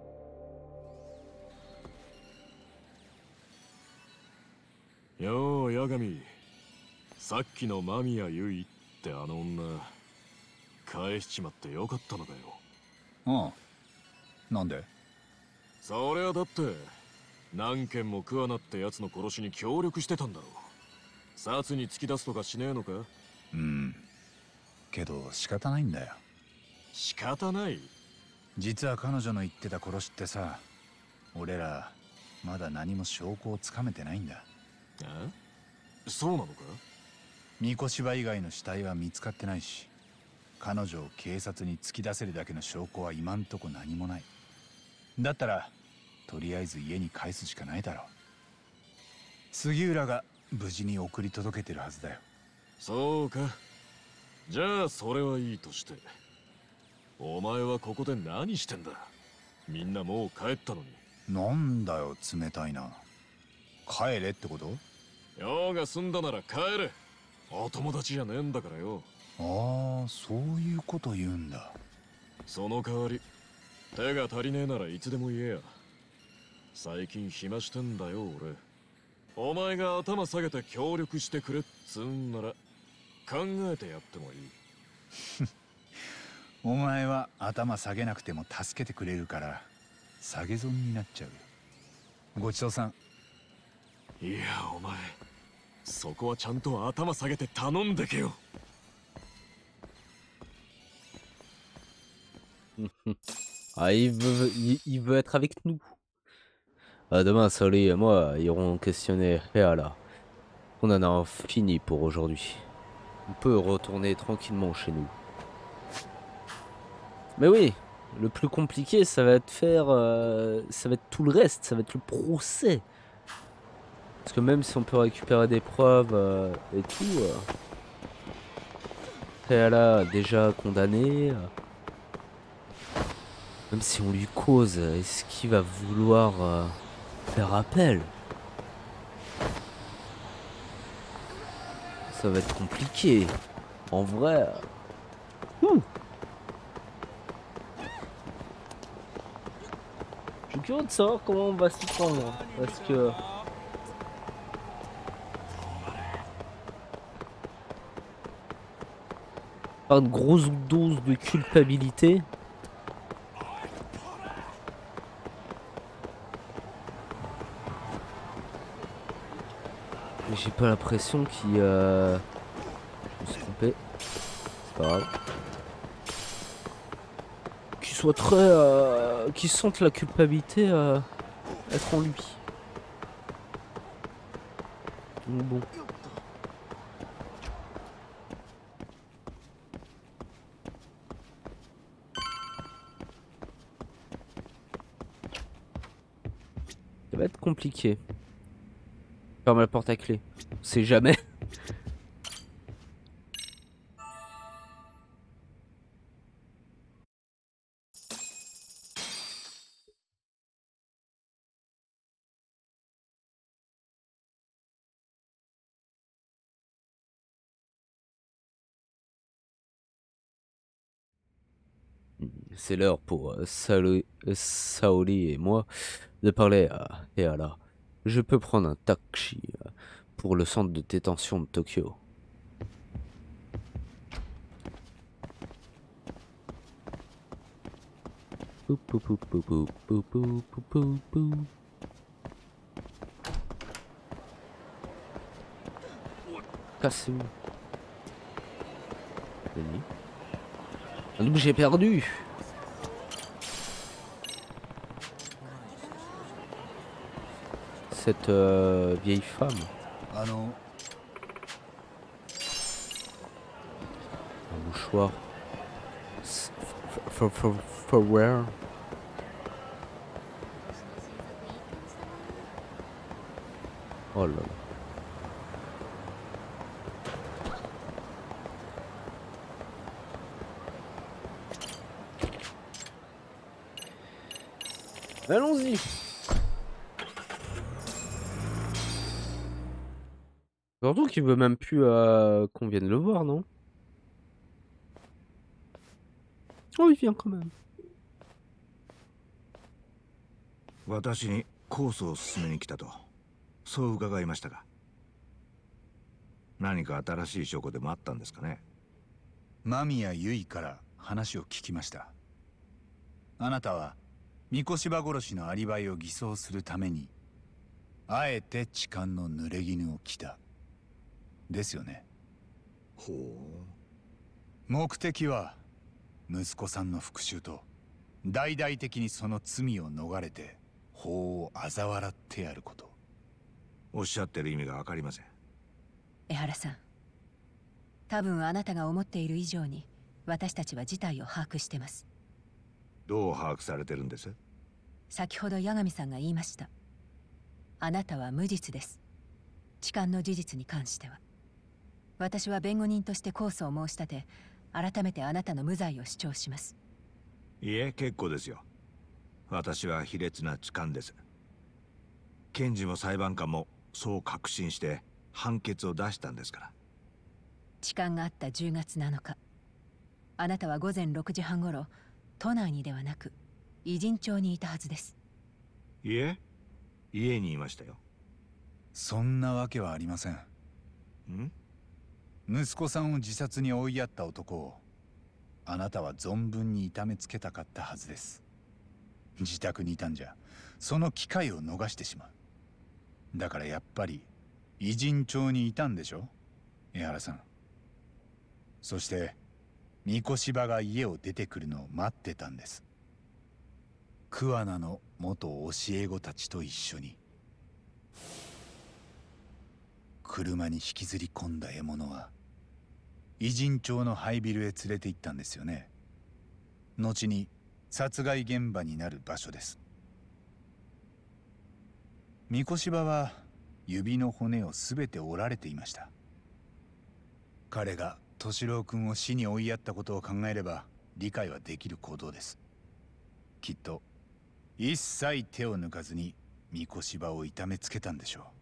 よう、八神。さっきの間宮結衣ってあの女返しちまってよかったのかよ。 ああ、なんで？ そりゃだって何件も桑名ってやつの殺しに協力してたんだろう。殺に突き出すとかしねえのか？ うん、けど仕方ないんだよ。 仕方ない？ 実は彼女の言ってた殺しってさ、俺らまだ何も証拠をつかめてないんだ。 え？そうなのか？ 三越場以外の死体は見つかってないし、彼女を警察に突き出せるだけの証拠は今んとこ何もない。だったらとりあえず家に帰すしかないだろう。杉浦が無事に送り届けてるはずだよ。 そうか。じゃあそれはいいとして、お前はここで何してんだ？みんなもう帰ったのに。 なんだよ冷たいな。帰れってこと？ 用が済んだなら帰れ。お友達じゃねえんだからよ。 ああ、そういうこと言うんだ。 その代わり手が足りねえならいつでも言えや。最近暇してんだよ俺。お前が頭下げて協力してくれっつうんなら考えてやってもいい。 お前は頭下げなくても助けてくれるから下げ損になっちゃうよ。ごちそうさん。 いやお前そこはちゃんと頭下げて頼んでけよ。 Ah, il veut être avec nous. Ah, demain, Soli et moi irons questionner Réa là. On en a fini pour aujourd'hui. On peut retourner tranquillement chez nous. Mais oui, le plus compliqué, ça va être ça va être tout le reste, ça va être le procès. Parce que même si on peut récupérer des preuves et tout, Réala déjà condamné. Même si on lui cause, est-ce qu'il va vouloir faire appel? Ça va être compliqué. En vrai. Je suis curieux de savoir comment on va s'y prendre. Parce que... par une grosse dose de culpabilité. J'ai pas l'impression qu'il... Je me suis trompé. C'est pas grave. Qu'il soit très... qu'il sente la culpabilité être en lui. Donc bon. Ça va être compliqué. Ferme la porte à clé. On sait jamais. C'est l'heure pour Saori et moi de parler à Eala. Je peux prendre un taxi pour le centre de détention de Tokyo. Cassez-vous. Ah, donc j'ai perdu. Cette vieille femme. Ah non. Un mouchoir. For where? Oh là là. Allons-y. Surtout qu'il veut même plus qu'on vienne le voir, non? Oh, il vient quand même. 私に控訴を進めに来たとそう伺いましたが、何か新しい証拠でもあったんですかね。 間宮由衣から話を聞きました。あなたは三越柴殺しのアリバイを偽装するためにあえて痴漢の濡れ衣を着たですよね。 ほう。 目的は息子さんの復讐と大々的にその罪を逃れて法を嘲笑ってやること。 おっしゃってる意味がわかりません。 江原さん、多分あなたが思っている以上に私たちは事態を把握してます。 どう把握されてるんです？ 先ほど八神さんが言いました。あなたは無実です。痴漢の事実に関しては。私は弁護人として控訴を申し立て、改めてあなたの無罪を主張します。 いえ、結構ですよ。私は卑劣な痴漢です。検事も裁判官もそう確信して判決を出したんですから。 痴漢があった10月7日、あなたは午前6時半ごろ、都内にではなく伊人町にいたはずです。 いえ、家にいましたよ。 そんなわけはありません。息子さんを自殺に追いやった男をあなたは存分に痛めつけたかったはずです。自宅にいたんじゃその機会を逃してしまう。だからやっぱり伊人町にいたんでしょ、江原さん。そして三越柴が家を出てくるのを待ってたんです。桑名の元教え子たちと一緒に。比車に引きずり込んだ獲物は偉人町の廃ビルへ連れて行ったんですよね。後に殺害現場になる場所です。三越場は指の骨をすべて折られていました。彼が敏郎君を死に追いやったことを考えれば理解はできる行動です。きっと一切手を抜かずに三越場を痛めつけたんでしょう。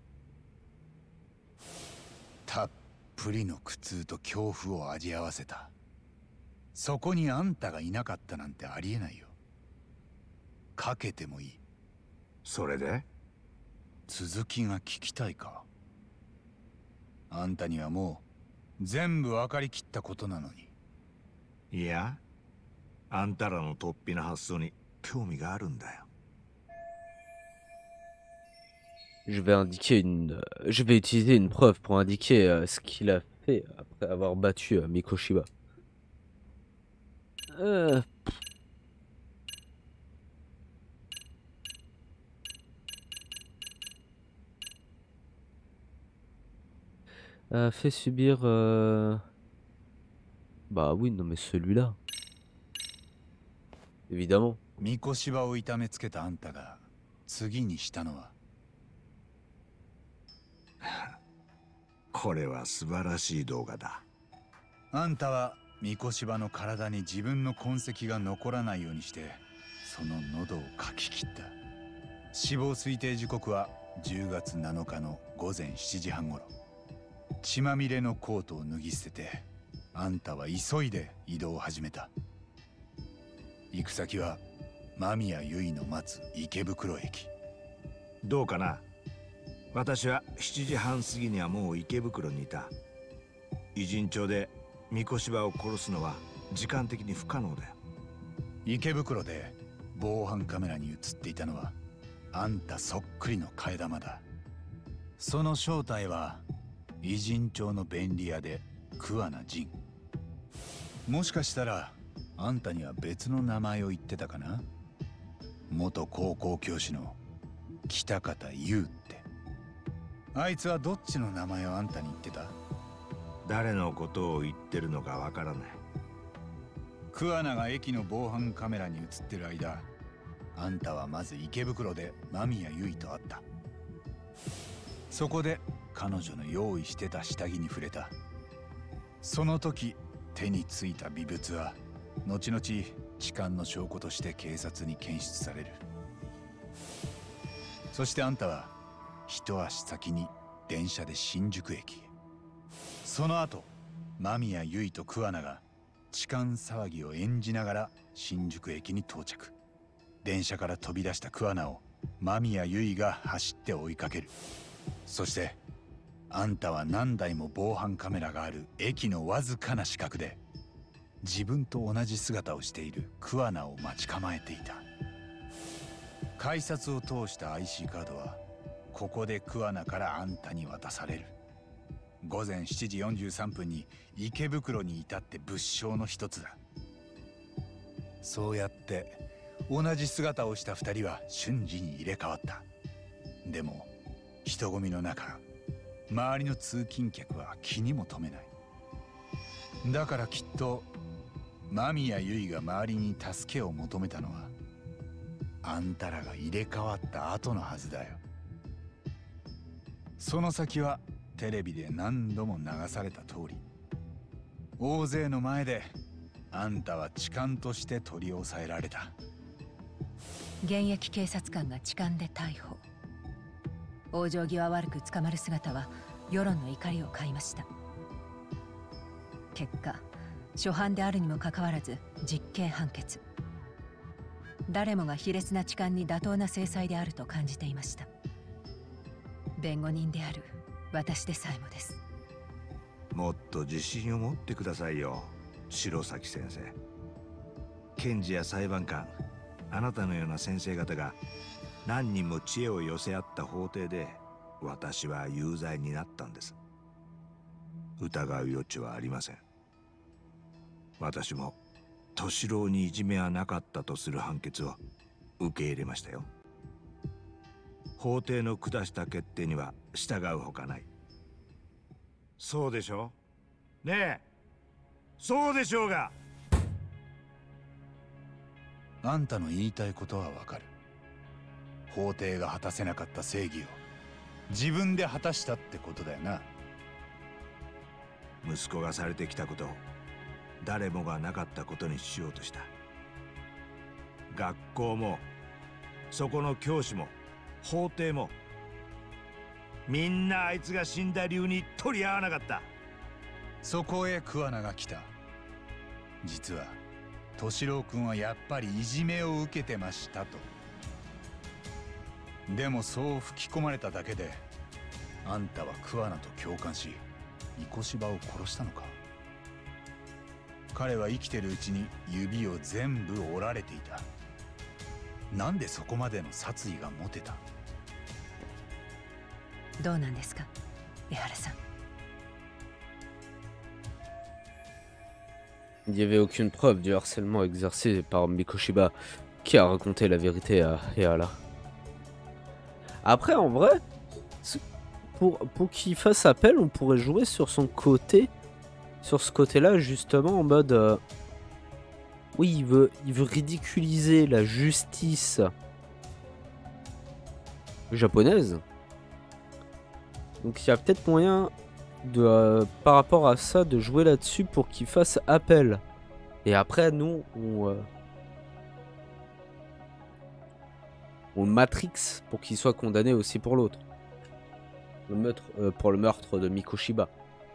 たっぷりの苦痛と恐怖を味合わせた。そこにあんたがいなかったなんてありえないよ。かけてもいい。 それで続きが聞きたいか。あんたにはもう全部分かりきったことなのに。 いや、あんたらの突飛な発想に興味があるんだよ。 Je vais utiliser une preuve pour indiquer ce qu'il a fait après avoir battu Mikoshiba. Fait subir... Bah oui, non mais celui-là. Évidemment. 三越場を痛めつけたあんたが次にしたのは。 これは素晴らしい動画だ。 あんたは三越場の体に自分の痕跡が残らないようにしてその喉をかき切った。死亡推定時刻は10月7日の午前7時半頃。血まみれのコートを脱ぎ捨ててあんたは急いで移動を始めた。行く先は間宮由衣の待つ池袋駅。 どうかな。私は7時半過ぎにはもう池袋にいた。偉人町で三越場を殺すのは時間的に不可能だよ。 池袋で防犯カメラに映っていたのはあんたそっくりの替え玉だ。その正体は偉人町の便利屋で桑名仁。もしかしたらあんたには別の名前を言ってたかな。元高校教師の北方優って。あいつはどっちの名前をあんたに言ってた？ 誰のことを言ってるのかわからない。 桑名が駅の防犯カメラに映ってる間、あんたはまず池袋で間宮由衣と会った。そこで彼女の用意してた下着に触れた。その時手についた微物は後々痴漢の証拠として警察に検出される。そしてあんたは一足先に電車で新宿駅へ。その後間宮由衣と桑名が痴漢騒ぎを演じながら新宿駅に到着。電車から飛び出した桑名を間宮由衣が走って追いかける。そしてあんたは何台も防犯カメラがある駅のわずかな死角で自分と同じ姿をしている桑名を待ち構えていた。改札を通した IC カードはここで桑名からあんたに渡される。午前7時43分に池袋に至って物証の一つだ。そうやって同じ姿をした二人は瞬時に入れ替わった。でも人混みの中周りの通勤客は気にも留めない。だからきっと間宮由衣が周りに助けを求めたのはあんたらが入れ替わった後のはずだよ。その先はテレビで何度も流された通り、大勢の前であんたは痴漢として取り押さえられた。 現役警察官が痴漢で逮捕。往生際悪く捕まる姿は世論の怒りを買いました。結果初犯であるにもかかわらず実刑判決。誰もが卑劣な痴漢に妥当な制裁であると感じていました。弁護人である私でさえもです。 もっと自信を持ってくださいよ、白崎先生。検事や裁判官、あなたのような先生方が何人も知恵を寄せ合った法廷で私は有罪になったんです。疑う余地はありません。私も敏郎にいじめはなかったとする判決を受け入れましたよ。法廷の下した決定には従うほかない。 そうでしょねえ、そうでしょうが。 あんたの言いたいことはわかる。法廷が果たせなかった正義を自分で果たしたってことだよな。 息子がされてきたことを誰もがなかったことにしようとした。学校もそこの教師も法廷もみんなあいつが死んだ理由に取り合わなかった。 そこへ桑名が来た。実は敏郎君はやっぱりいじめを受けてましたと。でもそう吹き込まれただけであんたは桑名と共感し三越柴を殺したのか。彼は生きてるうちに指を全部折られていた。なんでそこまでの殺意が持てた？ どうなんですか、江原さん。 Il n'y avait aucune preuve du harcèlement exercé par Mikoshiba qui a raconté la vérité à Ehala. Après, en vrai, pour qu'il fasse appel, on pourrait jouer sur son côté, sur ce côté-là, justement, en mode... oui, il veut ridiculiser la justice japonaise. Donc il y a peut-être moyen de, par rapport à ça, de jouer là-dessus pour qu'il fasse appel. Et après, nous, on matrix pour qu'il soit condamné aussi pour l'autre. Pour le meurtre de Mikoshiba.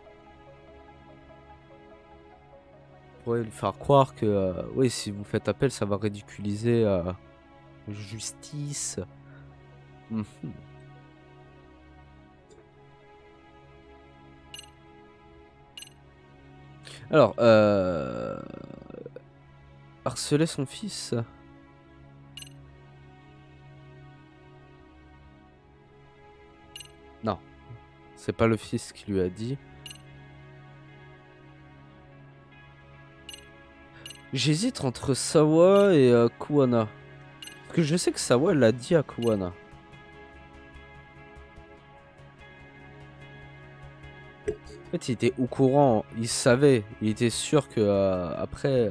On pourrait lui faire croire que, oui, si vous faites appel, ça va ridiculiser justice. Alors, harceler son fils. Non, c'est pas le fils qui lui a dit. J'hésite entre Sawa et Kuwana. Parce que je sais que Sawa l'a dit à Kuwana. En fait, il était au courant, il savait, il était sûr que après...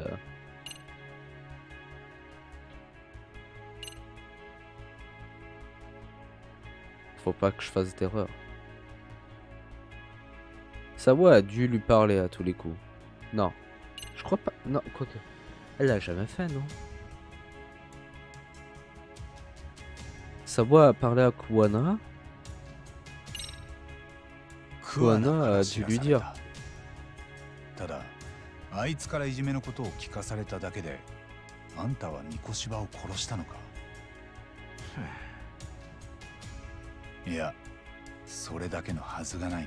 Faut pas que je fasse d'erreur. Sawa a dû lui parler à tous les coups. Non, je crois pas. Non, quoique. Elle l'a jamais fait, non? Sawa a parlé à Kuwana. Kuwana a dû lui dire. ただ、あいつからいじめのことを聞かされただけで、あんたは三越柴を殺したのか。いや、それだけのはずがないな。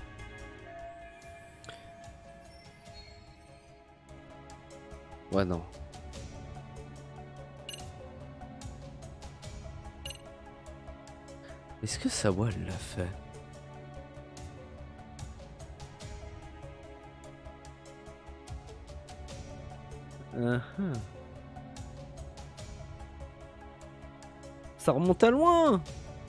Ouais, non. Est-ce que Sawa l'a fait? Ça remonte à loin.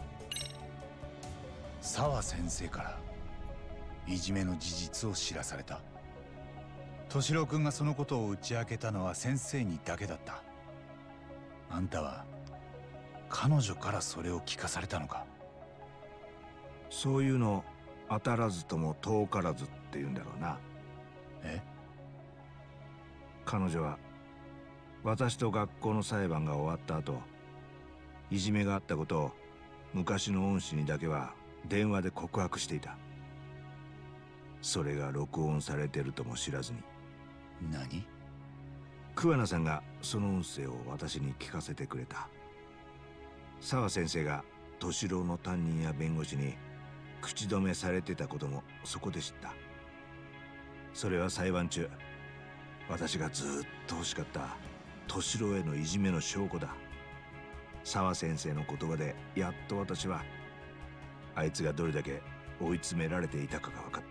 沢先生からいじめの事実を知らされた。敏郎君がそのことを打ち明けたのは先生にだけだった。あんたは彼女からそれを聞かされたのか。 そういうの当たらずとも遠からずって言うんだろうな。 え？ 彼女は私と学校の裁判が終わった後、いじめがあったことを昔の恩師にだけは電話で告白していた。それが録音されてるとも知らずに。 何？ 桑名さんがその音声を私に聞かせてくれた。沢先生が敏郎の担任や弁護士に口止めされてたこともそこで知った。それは裁判中、私がずっと欲しかった敏郎へのいじめの証拠だ。沢先生の言葉でやっと私はあいつがどれだけ追い詰められていたかが分かった。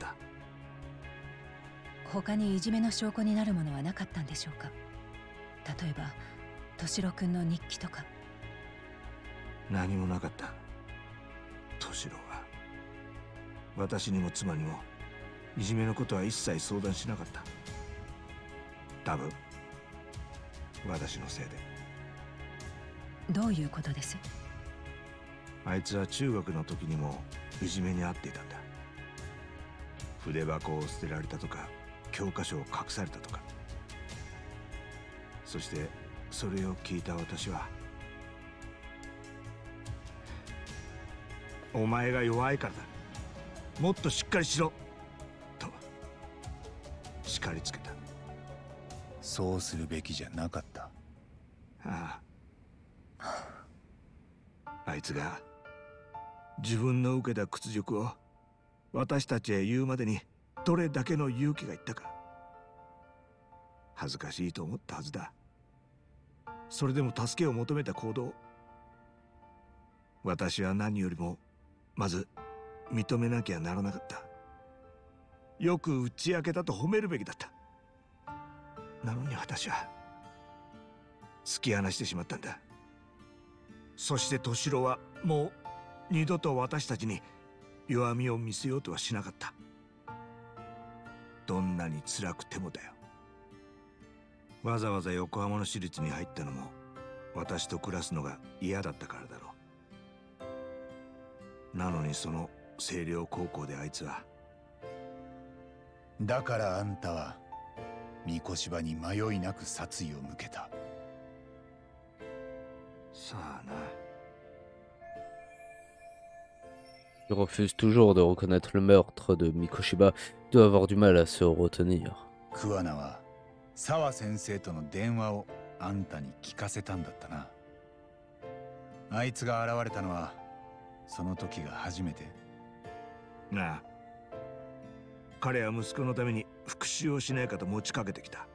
他にいじめの証拠になるものはなかったんでしょうか。例えば敏郎君の日記とか。 何もなかった。敏郎は私にも妻にもいじめのことは一切相談しなかった。多分私のせいで。 どういうことです？ あいつは中学の時にもいじめに遭っていたんだ。筆箱を捨てられたとか、教科書を隠されたとか。そしてそれを聞いた私は、お前が弱いからだ、もっとしっかりしろと叱りつけた。 そうするべきじゃなかった。 ああいつが自分の受けた屈辱を私たちへ言うまでにどれだけの勇気がいったか。恥ずかしいと思ったはずだ。それでも助けを求めた行動、私は何よりもまず認めなきゃならなかった。よく打ち明けたと褒めるべきだった。なのに私は突き放してしまったんだ。そして敏郎はもう二度と私たちに弱みを見せようとはしなかった。どんなに辛くてもだよ。わざわざ横浜の私立に入ったのも私と暮らすのが嫌だったからだろう。なのにその星稜高校であいつは。 だからあんたは三越場に迷いなく殺意を向けた。 さあな。 Il refuse toujours de reconnaître le meurtre de Mikoshiba. Il doit avoir du mal à se retenir. 桑名は沢先生との電話をあんたに聞かせたんだったな。あいつが現れたのはその時が初めて。 なあ、彼は息子のために復讐をしないかと持ちかけてきた。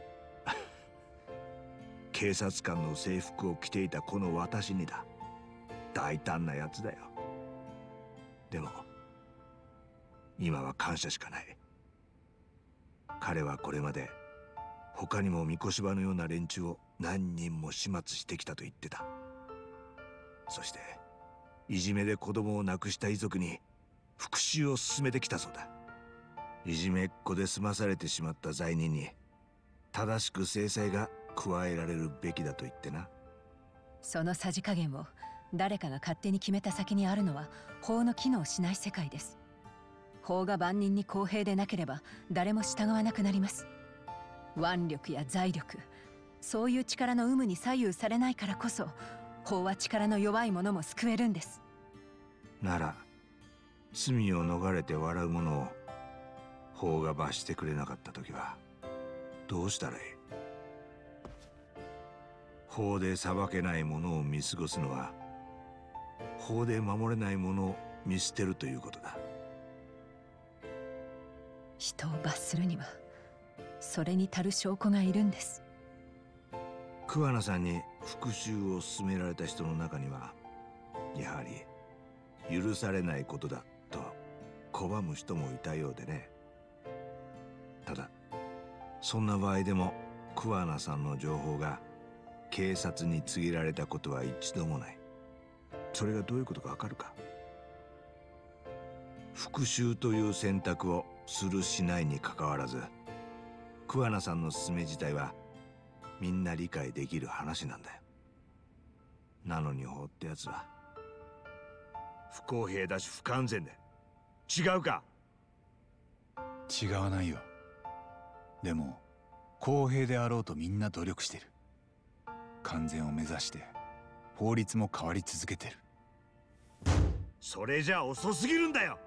警察官の制服を着ていたこの私にだ。大胆なやつだよ。でも今は感謝しかない。彼はこれまで他にも三越場のような連中を何人も始末してきたと言ってた。そしていじめで子供を亡くした遺族に復讐を進めてきたそうだ。いじめっ子で済まされてしまった罪人に正しく制裁が加えられるべきだと言ってな。 そのさじ加減を誰かが勝手に決めた先にあるのは法の機能しない世界です。法が万人に公平でなければ誰も従わなくなります。腕力や財力、そういう力の有無に左右されないからこそ、法は力の弱い者も救えるんです。 なら罪を逃れて笑う者を法が罰してくれなかった時はどうしたらいい？法で裁けない者を見過ごすのは法で守れない者を見捨てるということだ。 人を罰するにはそれに足る証拠がいるんです。 桑名さんに復讐を勧められた人の中にはやはり許されないことだと拒む人もいたようでね。ただそんな場合でも桑名さんの情報が警察に告げられたことは一度もない。それがどういうことかわかるか？復讐という選択をするしないにかかわらず、桑名さんの勧め自体はみんな理解できる話なんだよ。なのに法ってやつは不公平だし不完全だ。違うか？ 違わないよ。でも公平であろうとみんな努力してる。完全を目指して法律も変わり続けてる。 それじゃ遅すぎるんだよ。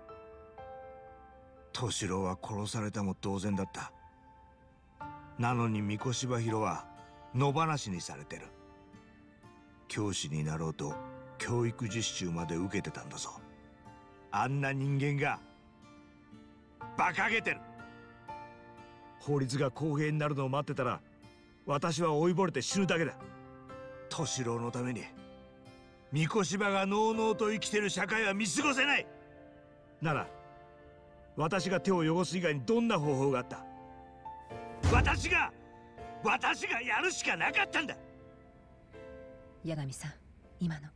敏郎は殺されたも同然だった。なのに三越場博は野放しにされてる。教師になろうと教育実習まで受けてたんだぞ。あんな人間が馬鹿げてる。法律が公平になるのを待ってたら私は老いぼれて死ぬだけだ。敏郎のために三越場がのうのうと生きてる社会は見過ごせない。なら私が手を汚す以外にどんな方法があった？私がやるしかなかったんだ。 八神さん、今の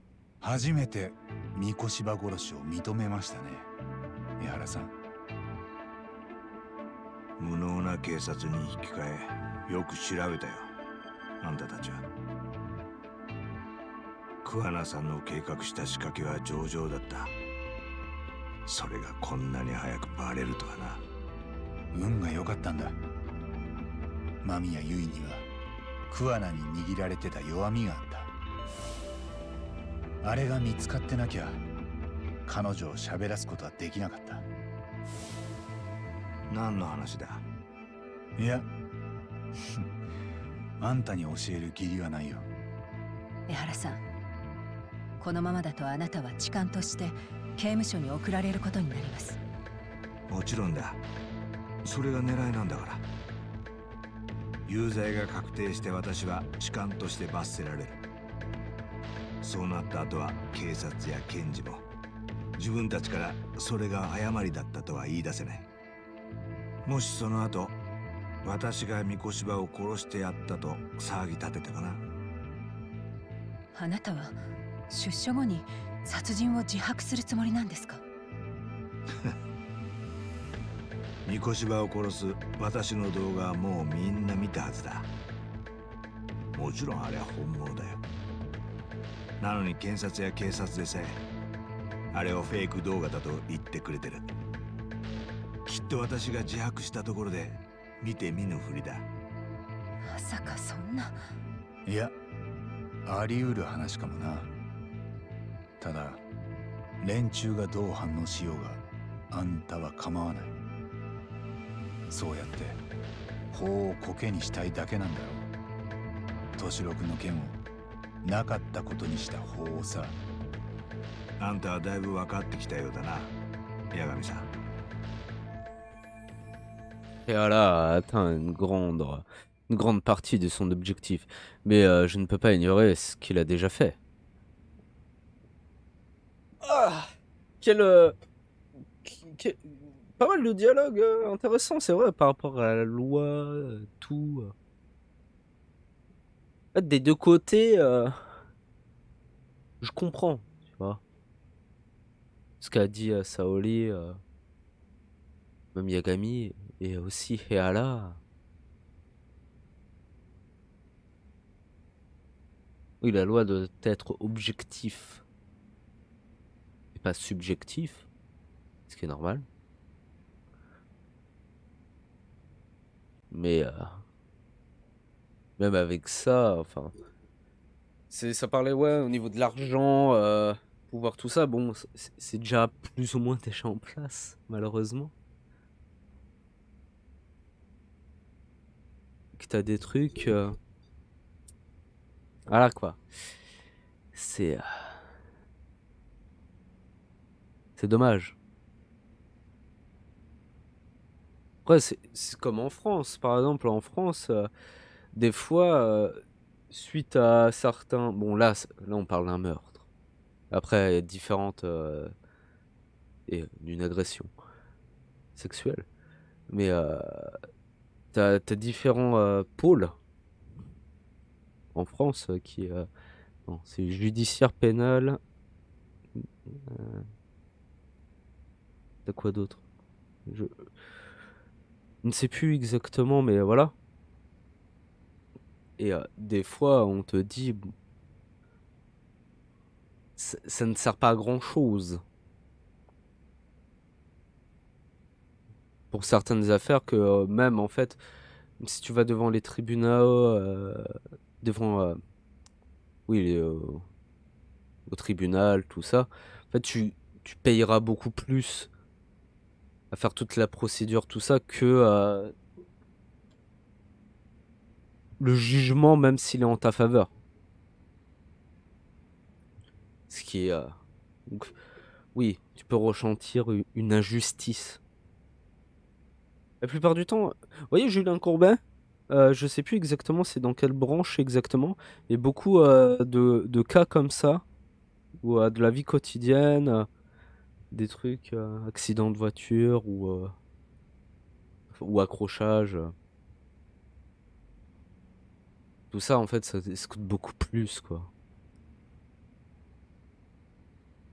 初めて三越場殺しを認めましたね、江原さん。 無能な警察に引き換えよく調べたよ、あんたたちは。桑名さんの計画した仕掛けは上々だった。それがこんなに早くバレるとはな。 運が良かったんだ。間宮結衣には桑名に握られてた弱みがあった。あれが見つかってなきゃ彼女を喋らすことはできなかった。 何の話だ？ いやあんたに教える義理はないよ。 江原さん、このままだとあなたは痴漢として刑務所に送られることになります。 もちろんだ。それが狙いなんだから。有罪が確定して私は痴漢として罰せられる。そうなった後は警察や検事も自分たちからそれが誤りだったとは言い出せない。もしその後私が三越場を殺してやったと騒ぎ立ててもな。 あなたは出所後に殺人を自白するつもりなんですか？ 三越場を殺す私の動画はもうみんな見たはずだ。もちろんあれは本物だよ。なのに検察や警察でさえあれをフェイク動画だと言ってくれてる。きっと私が自白したところで見て見ぬふりだ。 まさかそんな。 いや、あり得る話かもな。ただ連中がどう反応しようがあんたは構わない。そうやって法を苔にしたいだけなんだろう。敏郎君の件をなかったことにした法をさ。 あんたはだいぶ分かってきたようだな、八神さん。 Et voilà, a atteint une grande partie de son objectif. Mais je ne peux pas ignorer ce qu'il a déjà fait. Ah, pas mal de dialogues intéressants, c'est vrai, par rapport à la loi, tout. Des deux côtés, je comprends, tu vois. Ce qu'a dit Saori, même Yagami, et aussi Heala. Oui, la loi doit être objectif et pas subjectif, ce qui est normal. Mais même avec ça, enfin, ça parlait ouais au niveau de l'argent, pouvoir tout ça. Bon, c'est déjà plus ou moins déjà en place, malheureusement. Que t'as des trucs, voilà quoi. C'est dommage. Après, c'est comme en France, par exemple. En France, des fois, suite à certains... Bon, là on parle d'un meurtre. Après, il y a différentes... et d'une agression sexuelle. Mais t'as différents pôles en France qui... non, c'est judiciaire, pénal... t'as quoi d'autre? Je ne sais plus exactement, mais voilà. Et des fois, on te dit... ça ne sert pas à grand-chose. Pour certaines affaires que même, en fait, si tu vas devant les tribunaux... devant... oui, au tribunal, tout ça... En fait, tu payeras beaucoup plus à faire toute la procédure, tout ça, que le jugement, même s'il est en ta faveur. Ce qui est... donc, oui, tu peux ressentir une injustice. La plupart du temps... Vous voyez, Julien Courbet, je sais plus exactement c'est dans quelle branche exactement, mais beaucoup de cas comme ça, ou de la vie quotidienne... des trucs, accident de voiture ou accrochage. Tout ça, en fait, ça coûte beaucoup plus, quoi.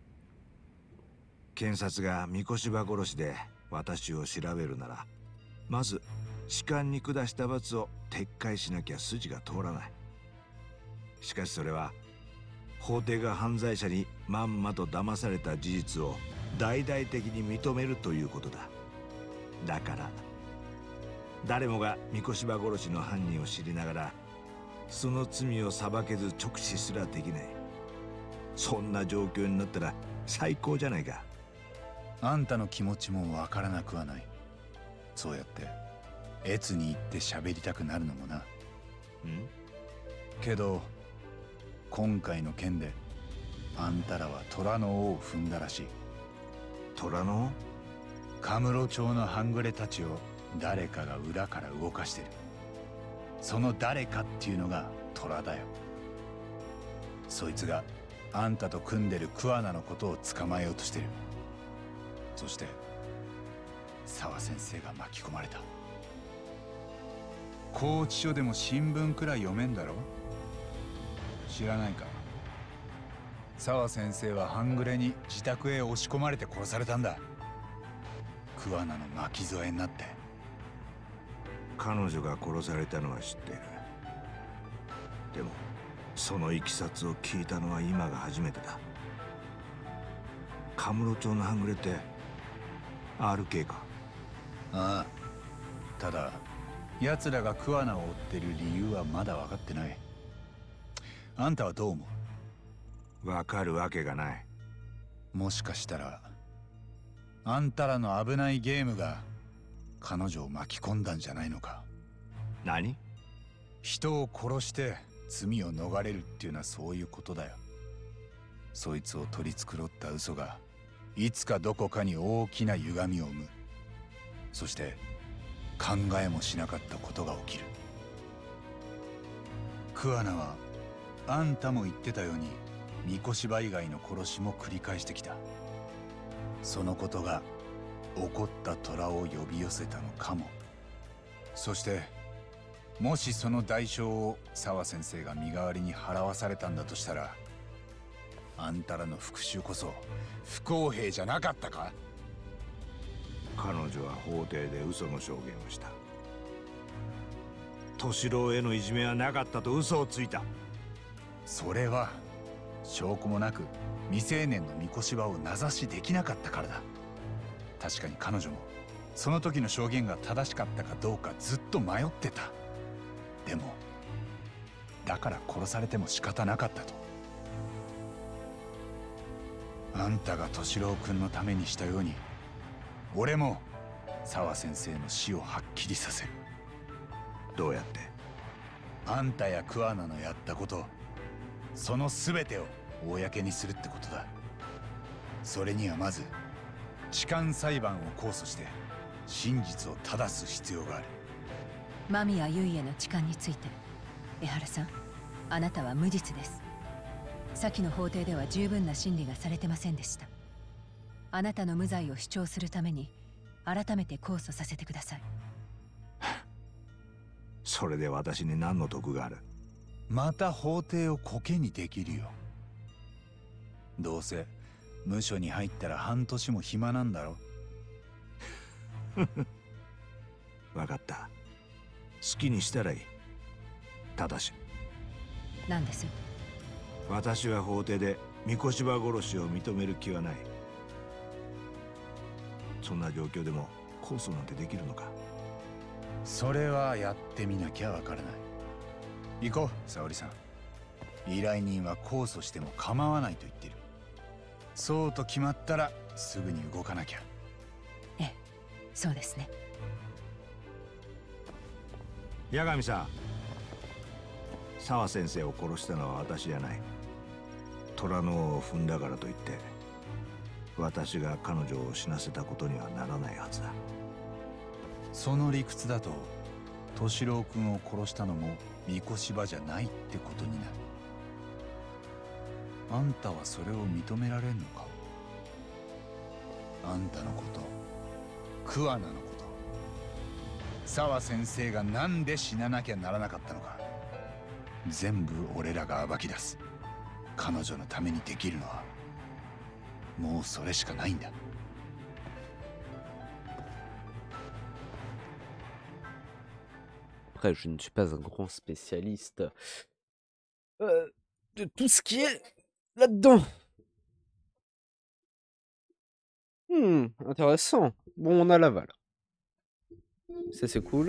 検察が三越場殺しで私を調べるなら、 まず士官に下した罰を撤回しなきゃ筋が通らない。しかしそれは法廷が犯罪者にまんまと騙された事実を大々的に認めるということだ。だから誰もが三越場殺しの犯人を知りながらその罪を裁けず直視すらできない。そんな状況になったら最高じゃないか。 あんたの気持ちもわからなくはない。そうやって越に行って喋りたくなるのもな。けど今回の件であんたらは虎の尾を踏んだらしい。 虎の尾？ カムロ町の半グレたちを誰かが裏から動かしてる。その誰かっていうのが虎だよ。そいつがあんたと組んでる桑名のことを捕まえようとしてる。そして沢先生が巻き込まれた。拘置所でも新聞くらい読めんだろ。知らないか。沢先生は半グレに自宅へ押し込まれて殺されたんだ。桑名の巻き添えになって。 彼女が殺されたのは知っている。でもそのいきさつを聞いたのは今が初めてだ。カムロ町の半グレって RK か？ ああ。ただ奴らが桑名を追ってる理由はまだ分かってない。あんたはどう思う？分かるわけがない。 もしかしたらあんたらの危ないゲームが彼女を巻き込んだんじゃないのか。 何？ 人を殺して罪を逃れるっていうのはそういうことだよ。そいつを取り繕った嘘がいつかどこかに大きな歪みを生む。そして考えもしなかったことが起きる。桑名はあんたも言ってたように三越場以外の殺しも繰り返してきた。そのことが怒った虎を呼び寄せたのかも。そしてもしその代償を沢先生が身代わりに払わされたんだとしたら、あんたらの復讐こそ不公平じゃなかったか？ 彼女は法廷で嘘の証言をした。敏郎へのいじめはなかったと嘘をついた。 それは証拠もなく未成年の三越場を名指しできなかったからだ。確かに彼女もその時の証言が正しかったかどうかずっと迷ってた。でもだから殺されても仕方なかったと。あんたが敏郎君のためにしたように俺も沢先生の死をはっきりさせる。 どうやって？ あんたや桑名のやったこと、その全てを公にするってことだ。それにはまず痴漢裁判を控訴して真実を正す必要がある。 間宮結衣への痴漢について江原さん、あなたは無実です。先の法廷では十分な審理がされてませんでした。あなたの無罪を主張するために改めて控訴させてください。 それで私に何の得がある？ また法廷をコケにできるよ。どうせ無所に入ったら半年も暇なんだろ。 分かった。好きにしたらいい。ただし何です？ 私は法廷で三越場殺しを認める気はない。そんな状況でも控訴なんてできるのか？ それはやってみなきゃわからない。行こう、沙織さん。依頼人は控訴しても構わないと言ってる。そうと決まったらすぐに動かなきゃ。 ええ、そうですね。 八神さん、沢先生を殺したのは私じゃない。虎の尾を踏んだからといって私が彼女を死なせたことにはならないはずだ。 その理屈だと敏郎君を殺したのも三越場じゃないってことになる。あんたはそれを認められんのか？あんたのこと、桑名のこと、沢先生がなんで死ななきゃならなかったのか、全部俺らが暴き出す。彼女のためにできるのはもうそれしかないんだ。 Après, je ne suis pas un grand spécialiste de tout ce qui est là-dedans. Intéressant. Bon, on a l'aval. Ça, c'est cool.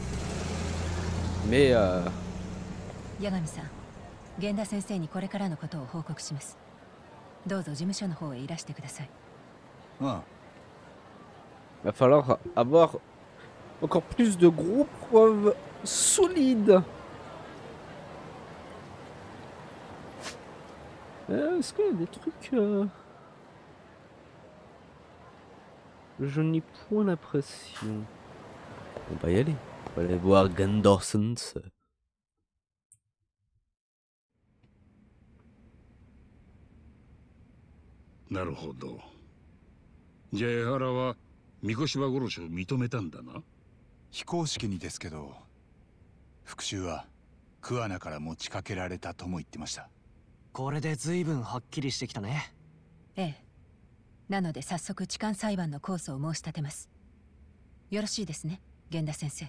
Mais 八神さん、源田先生にこれからのことを報告します。どうぞ事務所の方へいらしてください。 あ va falloir avoir encore plus de gros preuves solides. Est-ce qu'il y a des trucs Je n'ai point l'impression. On va y aller. On va aller voir Gandorsons. なるほど。じゃあ江原は三越場殺しを認めたんだな。 非公式にですけど、復讐は桑名から持ちかけられたとも言ってました。 これで随分はっきりしてきたね。 ええ。なので早速痴漢裁判の控訴を申し立てます。よろしいですね、源田先生。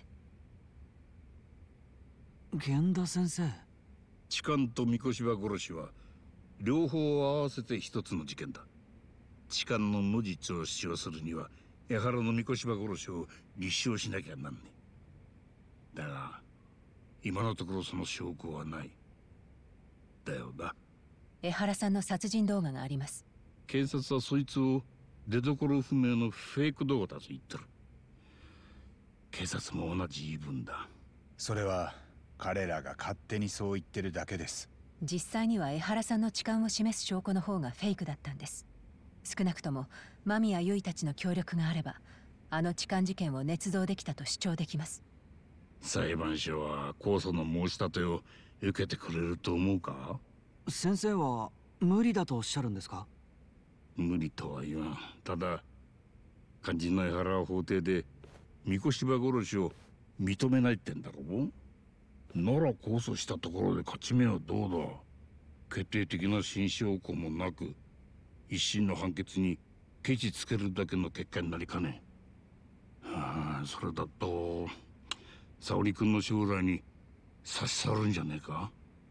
源田先生。 痴漢と三越場殺しは両方合わせて一つの事件だ。痴漢の無実を主張するには江原の三越場殺しを立証しなきゃなんねえ。だが今のところその証拠はない。だよな。 江原さんの殺人動画があります。 警察はそいつを出所不明のフェイク動画だと言ってる。警察も同じ言い分だ。 それは彼らが勝手にそう言ってるだけです。 実際には江原さんの痴漢を示す証拠の方がフェイクだったんです。少なくとも間宮結衣たちの協力があれば、あの痴漢事件を捏造できたと主張できます。 裁判所は控訴の申し立てを受けてくれると思うか？ 先生は無理だとおっしゃるんですか？ 無理とは言わん。ただ肝心の江原は法廷で三越場殺しを認めないってんだろう。なら控訴したところで勝ち目はどうだ。決定的な新証拠もなく一審の判決にケチつけるだけの結果になりかねん。はあ、それだと沙織君の将来に差し障るんじゃねえか。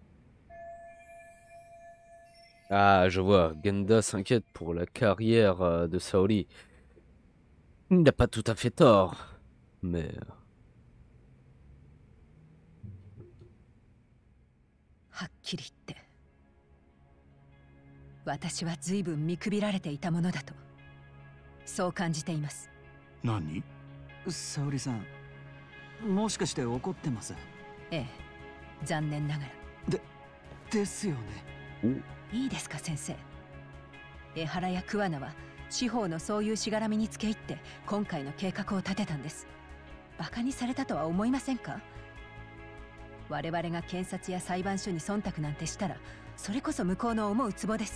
Ah, je vois. Genda s'inquiète pour la carrière de Saori. Il n'a pas tout à fait tort, mais... はっきり言って、私は随分見くびられていたものだと、そう感じています。 何？ 沙織さん、もしかして怒ってます？ ええ、残念ながら。 ですよね。 いいですか先生。江原や桑名は司法のそういうしがらみにつけ入って今回の計画を立てたんです。バカにされたとは思いませんか？我々が検察や裁判所に忖度なんてしたら、それこそ向こうの思うツボです。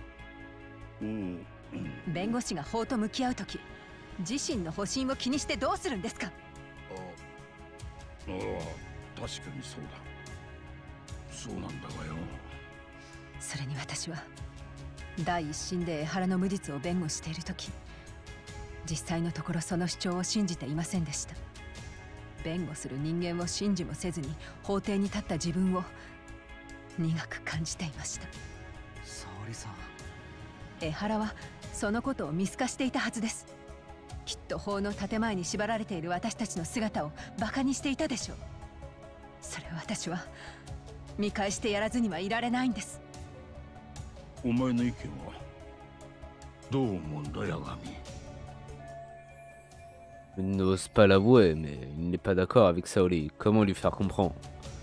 弁護士が法と向き合うとき、自身の保身を気にしてどうするんですか？ ああ、確かにそうだ。そうなんだがよ。 それに私は第一審で江原の無実を弁護しているとき、実際のところその主張を信じていませんでした。弁護する人間を信じもせずに法廷に立った自分を苦く感じていました。 沙織さん、 江原はそのことを見透かしていたはずです。きっと法の建前に縛られている私たちの姿をバカにしていたでしょう。それを私は見返してやらずにはいられないんです。 お前の意見はどう思うんだ、八神。 Il n'ose pas l'avouer, mais il n'est pas d'accord avec Saori. Comment lui faire comprendre?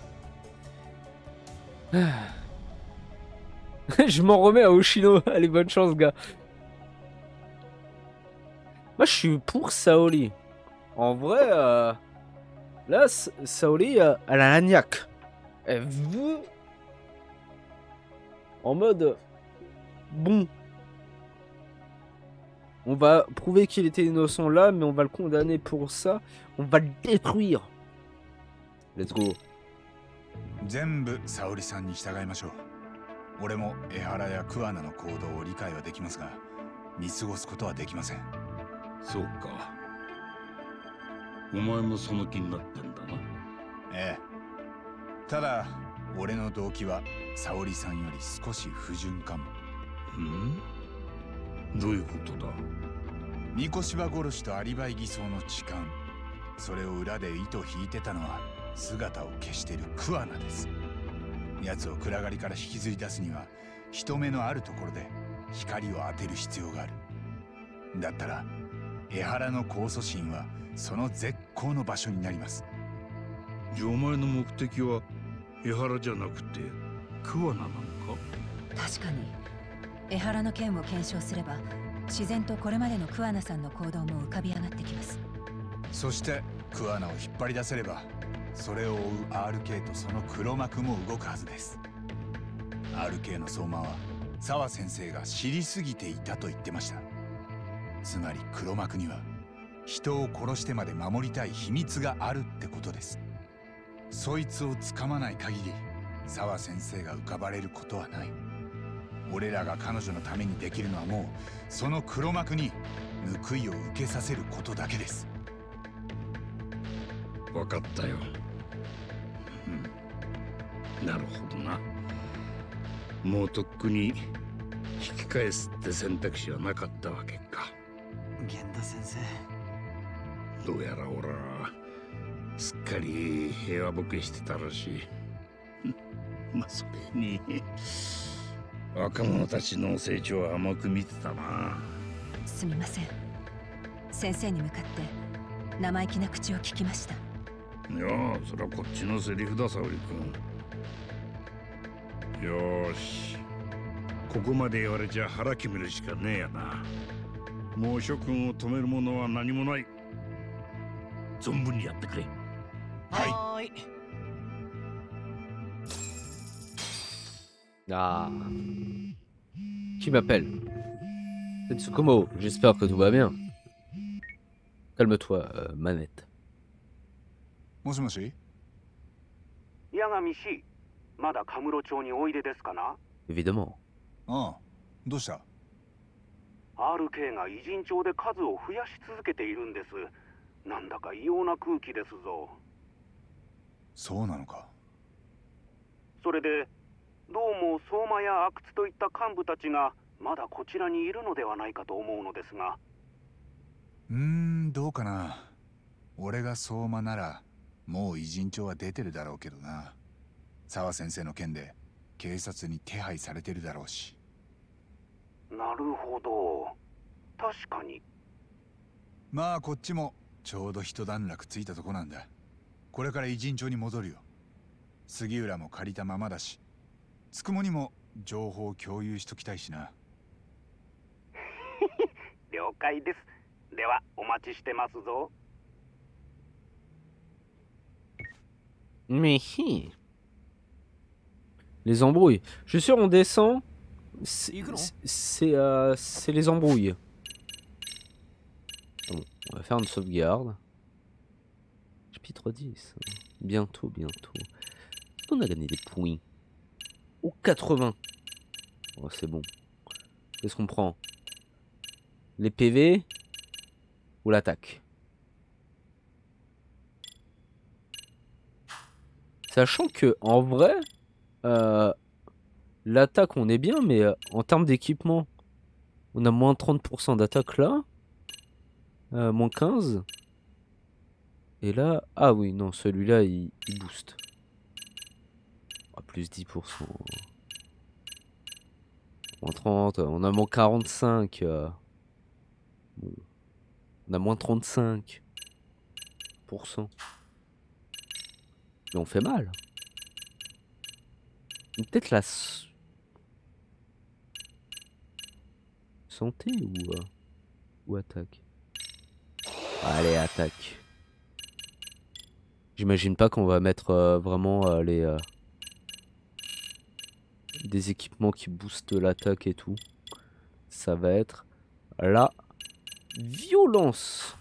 Je m'en remets à Oshino. Allez, bonne chance, gars. Moi, je suis pour Saori. En vrai, là, Saori, elle a la niaque. Elle veut... En mode... Bon... On va prouver qu'il était innocent là, mais on va le condamner pour ça. On va le détruire. Let's go. 全部沙織さんに従いましょう。俺も江原や桑名の行動を理解はできますが、見過ごすことはできません。 そうか。お前もその気になってんだな。 ええ。ただ俺の動機は沙織さんより少し不純かも。 どういうことだ？ 三越柴殺しとアリバイ偽装の痴漢、それを裏で糸引いてたのは姿を消してる桑名です。奴を暗がりから引きずり出すには人目のあるところで光を当てる必要がある。だったら江原の控訴審はその絶好の場所になります。 じゃあお前の目的は江原じゃなくて桑名なのか？ 確かに江原の件を検証すれば自然とこれまでの桑名さんの行動も浮かび上がってきます。 そして桑名を引っ張り出せればそれを追う RK とその黒幕も動くはずです。 RK の相馬は沢先生が知りすぎていたと言ってました。つまり黒幕には人を殺してまで守りたい秘密があるってことです。そいつをつかまない限り沢先生が浮かばれることはない。俺らが彼女のためにできるのはもうその黒幕に報いを受けさせることだけです。 分かったよ。なるほどな。もうとっくに引き返すって選択肢はなかったわけか。 源田先生、 どうやら俺らすっかり平和ボケしてたらしい。まあそれに若者たちの成長は甘く見てたな。 すみません。先生に向かって生意気な口を聞きました。 いやー、それはこっちのセリフだ、沙織君。よーし、ここまで言われちゃ腹決めるしかねえやな。もう諸君を止めるものは何もない。存分にやってくれ。 はーい。 Ah. Qui m'appelle? C'est Tsukumo, j'espère que tout va bien. Calme-toi, manette. もしもし。 八神氏、まだカムロ町においでですかな？ Évidemment. ああ、どうした？ RK が偉人町で数を増やし続けているんです。なんだか異様な空気ですぞ。 そうなのか。 それでどうも相馬や阿久津といった幹部たちがまだこちらにいるのではないかと思うのですが。 どうかな。俺が相馬ならもう偉人帳は出てるだろうけどな。沢先生の件で警察に手配されてるだろうし。 なるほど、確かに。 まあこっちもちょうど一段落ついたとこなんだ。これから偉人帳に戻るよ。杉浦も借りたままだし、つくもにも情報を共有しときたいしな。 了解です。ではお待ちしてますぞ。 Mais les embrouilles. Je suis sûr on descend. C'est les embrouilles. Bon, on va faire une sauvegarde. Chapitre 10. Bientôt. On a gagné des points. Ou 80. Oh, c'est bon. Qu'est-ce qu'on prend? Les PV ou l'attaque? Sachant que en vrai, l'attaque on est bien, mais en termes d'équipement, on a moins 30% d'attaque là, moins 15. Et là, ah oui, non, celui-là il booste. Ah, plus 10%. Moins 30, on a moins 45. Bon. On a moins 35%. Mais on fait mal. Peut-être la santé ou attaque. Allez, attaque. J'imagine pas qu'on va mettre vraiment des équipements qui boostent l'attaque et tout. Ça va être la violence.